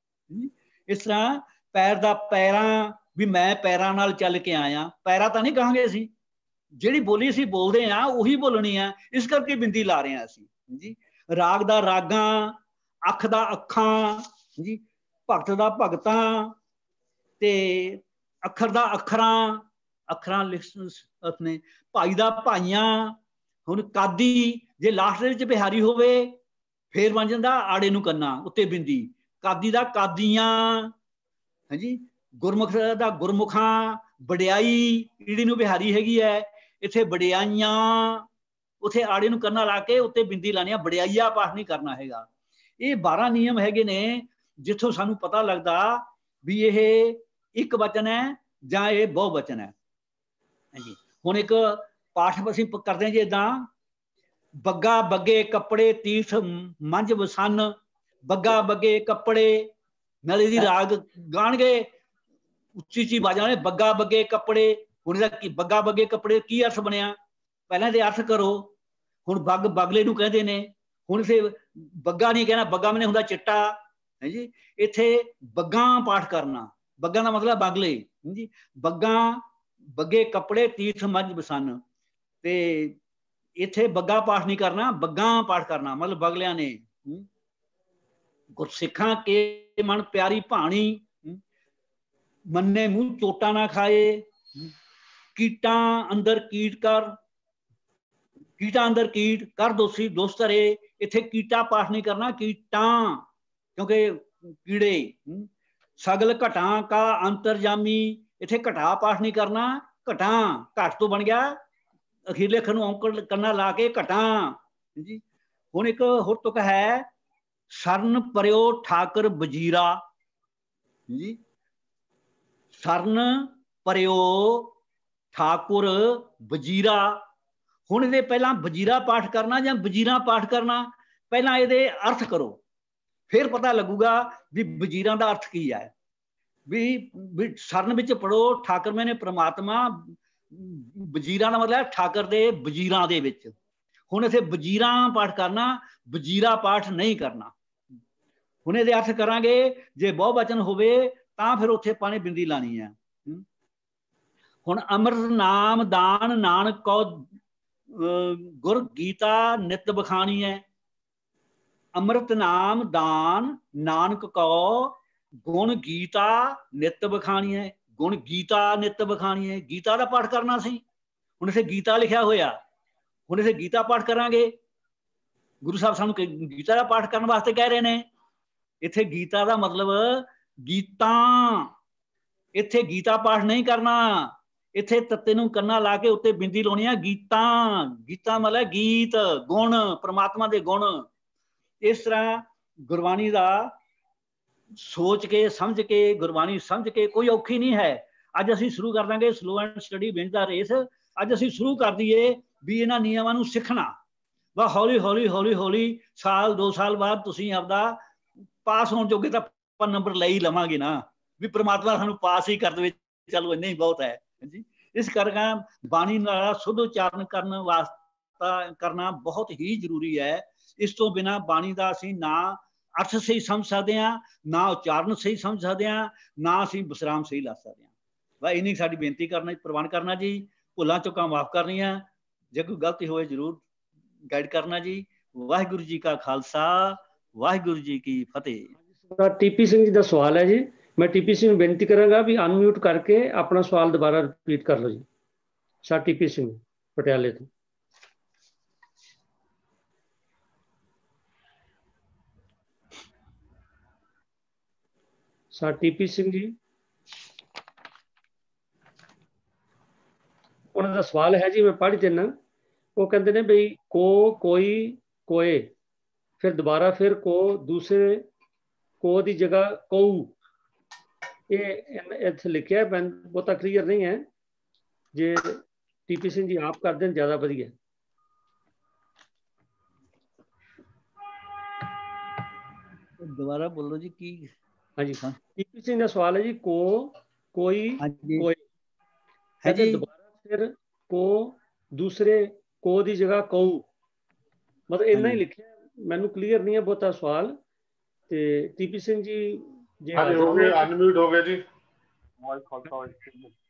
इस तरह पैर दा पैरां, भी मैं पैरां नाल चल के आया, पैरां तां नहीं कहांगे असीं, जिहड़ी बोली असीं बोलदे आ उही बोलणी आ, इस करके बिंदी ला रहे हां असीं जी। राग दा रागां, अख दा अखां जी, भगत दा भगतां, ते अखर दा अखरां, अखरां लिख ने, भाई दा भाइयां। हुण कादी जे लास्ट दे विच बिहारी होवे फिर बन जांदा आड़े नूं कन्ना उत्ते बिंदी, कादी दा कादियां है जी, गुरमुख दा गुरमुखां, वडियाई ईड़ी नूं बिहारी हैगी है, इत्थे वडियाइयां, उत्थे आड़े नूं कन्ना ला के उत्ते बिंदी लानी, वडियाइया पाठ नहीं करना हैगा। ये बारह नियम हैगे ने जिथों सानू पता लगदा भी ये एक वचन है जां ये बहुवचन है जी। हुण एक पाठ असीं करदे हां जी इदां, बग्गा बग्गे कपड़े तीर्थ मंझ वसन, बग्गा बग्गे कपड़े, नाल इहदी राग गाणगे उच्ची उच्ची आवाज़ नाल, बग्गा बग्गे कपड़े। हुण इहदा की बग्गा बग्गे कपड़े की अर्थ बनिया, पहलां इहदे अर्थ करो। हुण बग बगले नूं कहंदे ने, हुण इथे बग्गा नहीं कहना, बग्गा मैंने हुंदा चिट्टा है जी, इथे बग्गां पाठ करना, बग्गां दा मतलब बगले जी। बग्गां बग्गे कपड़े तीर्थ मंझ बसन, ते इथे बग्गा पाठ नहीं करना, बग्गां पाठ करना मतलब बगलियां ने। गुरसिखां के मन प्यारी भाणी, मन्ने मूँह चोटा ना खाए, कीटां अंदर कीट कर, कीटा अंदर कीट कर दोषी दोस्त रे, इथे कीटा पाठ नहीं करना, कीटां क्योंकि कीड़े। सगल घटां का अंतरजामी, इथे घटा पाठ नहीं करना, घटां घट तो बन गया, अखीरले अखर नूं औंकड़ कन्ना ला के घटां जी। हुण एक होर तुक है, सरन परियो ठाकर वजीरा जी, सरन परियो ठाकुर वजीरा। हुण इहदे पहलां वजीरा पाठ करना जां वजीरा पाठ करना, पहलां इहदे अर्थ करो, फिर पता लगूगा भी वजीरां दा अर्थ की है। भी भी सरन विच पढ़ो, ठाकर मैंने परमात्मा, वजीरां दा मतलब ठाकर दे वजीरां दे विच। हुण इत्थे वजीरां पाठ करना, वजीरा पाठ नहीं करना। हुण इहदे अर्थ करांगे, जे बहुवचन होवे तां फिर उत्थे पाने बिंदी लानी है। हुण अमृत नाम दान नानक कौ गुर गीता नित बखानी है। अमृत नाम दान नानक कौ गुण गीता नित बखानी है, गुण गीता नित बखानी है, गीता का पाठ करना सी। हुण इत्थे गीता लिखिया होया, हुण इत्थे गीता पाठ करांगे, ਗੁਰੂ ਸਾਹਿਬ ਸਾਨੂੰ ਗੀਤਾ ਦਾ ਪਾਠ ਕਰਨ ਵਾਸਤੇ ਕਹਿ ਰਹੇ ਨੇ। ਇੱਥੇ ਗੀਤਾ ਦਾ ਮਤਲਬ ਗੀਤਾਂ, ਇੱਥੇ ਗੀਤਾ ਪਾਠ ਨਹੀਂ ਕਰਨਾ। ਇੱਥੇ ਤੱਤੇ ਨੂੰ ਕੰਨਾ ਲਾ ਕੇ ਉੱਤੇ ਬਿੰਦੀ ਲਾਉਣੀ ਆ, ਗੀਤਾਂ। ਗੀਤਾਂ ਮਤਲਬ ਗੀਤ, ਗੁਣ, ਪ੍ਰਮਾਤਮਾ ਦੇ ਗੁਣ। ਇਸ ਤਰ੍ਹਾਂ ਗੁਰਬਾਣੀ ਦਾ ਸੋਚ ਕੇ ਸਮਝ ਕੇ, ਗੁਰਬਾਣੀ ਸਮਝ ਕੇ, ਕੋਈ ਔਖੀ ਨਹੀਂ ਹੈ। ਅੱਜ ਅਸੀਂ ਸ਼ੁਰੂ ਕਰ ਦਾਂਗੇ slow and steady wins the race. ਅੱਜ ਅਸੀਂ ਸ਼ੁਰੂ ਕਰ ਦਈਏ ਵੀ ਇਹਨਾਂ ਨਿਯਮਾਂ ਨੂੰ ਸਿੱਖਣਾ। ਵਾ ਹੌਲੀ ਹੌਲੀ ਹੌਲੀ ਹੌਲੀ ਸਾਲ ਦੋ ਸਾਲ ਬਾਅਦ ਤੁਸੀਂ ਆਪਦਾ ਪਾਸ ਹੋਣ ਜੋਗੇ ਤਾਂ ਆਪਾਂ ਨੰਬਰ ਲੈ ਹੀ ਲਵਾਂਗੇ ਨਾ, ਵੀ ਪ੍ਰਮਾਤਮਾ ਸਾਨੂੰ ਪਾਸ ਹੀ ਕਰ ਦੇਵੇ, ਚਲੋ ਇੰਨਾ ਹੀ ਬਹੁਤ ਹੈ ਜੀ। ਇਸ ਕਰਕੇ ਬਾਣੀ ਨਾਲ ਸ਼ੁੱਧ ਉਚਾਰਨ ਕਰਨ ਵਾਸਤਾ ਕਰਨਾ ਬਹੁਤ ਹੀ ਜ਼ਰੂਰੀ ਹੈ। ਇਸ ਤੋਂ ਬਿਨਾਂ ਬਾਣੀ ਦਾ ਅਸੀਂ ਨਾ ਅਰਥ ਸਹੀ ਸਮਝ ਸਕਦੇ ਹਾਂ, ਨਾ ਉਚਾਰਨ ਸਹੀ ਸਮਝ ਸਕਦੇ ਹਾਂ, ਨਾ ਅਸੀਂ ਵਿਸਰਾਮ ਸਹੀ ਲਾ ਸਕਦੇ ਹਾਂ। ਵਾ ਇੰਨੀ ਸਾਡੀ ਬੇਨਤੀ ਕਰਨਾ, ਪ੍ਰਵਾਨ ਕਰਨਾ ਜੀ। ਭੁੱਲਾਂ ਚੁੱਕਾਂ ਮਾਫ ਕਰਨੀਆਂ, ਜੇ ਕੋਈ ਗਲਤੀ ਹੋਏ ਜ਼ਰੂਰ ਗਾਈਡ ਕਰਨਾ ਜੀ। ਵਾਹਿਗੁਰੂ ਜੀ ਕਾ ਖਾਲਸਾ, ਵਾਹਿਗੁਰੂ ਜੀ ਕੀ ਫਤਿਹ। ਟੀਪੀ ਸਿੰਘ ਜੀ ਦਾ ਸਵਾਲ ਹੈ ਜੀ। ਮੈਂ ਟੀਪੀ ਸਿੰਘ ਨੂੰ ਬੇਨਤੀ ਕਰਾਂਗਾ ਵੀ ਅਨਮਿਊਟ ਕਰਕੇ ਆਪਣਾ ਸਵਾਲ ਦੁਬਾਰਾ ਰਿਪੀਟ ਕਰ ਲਓ ਜੀ। ਸਰ ਟੀਪੀ ਸਿੰਘ ਪਟਿਆਲੇ ਤੋਂ। ਸਰ ਟੀਪੀ ਸਿੰਘ ਜੀ, ਉਹਨਾਂ ਦਾ ਸਵਾਲ ਹੈ ਜੀ, ਮੈਂ ਪੜ੍ਹ ਦਿੰਦਾ। ਉਹ ਕਹਿੰਦੇ ਨੇ ਬਈ ਕੋ, ਕੋਈ, ਕੋਏ, ਫਿਰ ਦੁਬਾਰਾ ਫਿਰ ਕੋ, ਦੂਸਰੇ ਕੋ ਦੀ ਜਗ੍ਹਾ ਕਊ। ਇਹ ਇੱਥੇ ਲਿਖਿਆ, ਮੈਂ ਬਹੁਤਾ ਕਲੀਅਰ ਨਹੀਂ ਹੈ। ਜੇ ਟੀਪੀ ਸਿੰਘ ਜੀ ਆਪ ਕਰ ਦੇਣ ਜ਼ਿਆਦਾ ਵਧੀਆ। ਦੁਬਾਰਾ ਬੋਲੋ ਜੀ ਕੀ। ਹਾਂਜੀ ਹਾਂ, ਟੀਪੀ ਸਿੰਘ ਦਾ ਸਵਾਲ ਹੈ ਜੀ ਕੋ, ਕੋਈ, ਕੋਏ, ਕਹਿੰਦੇ ਦੁਬਾਰਾ ਫਿਰ ਕੋ, ਦੂਸਰੇ ਕੋ ਦੀ ਜਗ੍ਹਾ ਕਊ। ਮਤਲਬ ਇੰਨਾ ਹੀ ਲਿਖਿਆ, ਮੈਨੂੰ ਕਲੀਅਰ ਨਹੀਂ ਹੈ ਬਹੁਤਾ ਸਵਾਲ। ਤੇ ਟੀਪੀ ਸਿੰਘ ਜੀ ਜੇ ਹੋ ਗਏ, ਅਨਮਿਊਟ ਹੋ ਗਏ ਜੀ।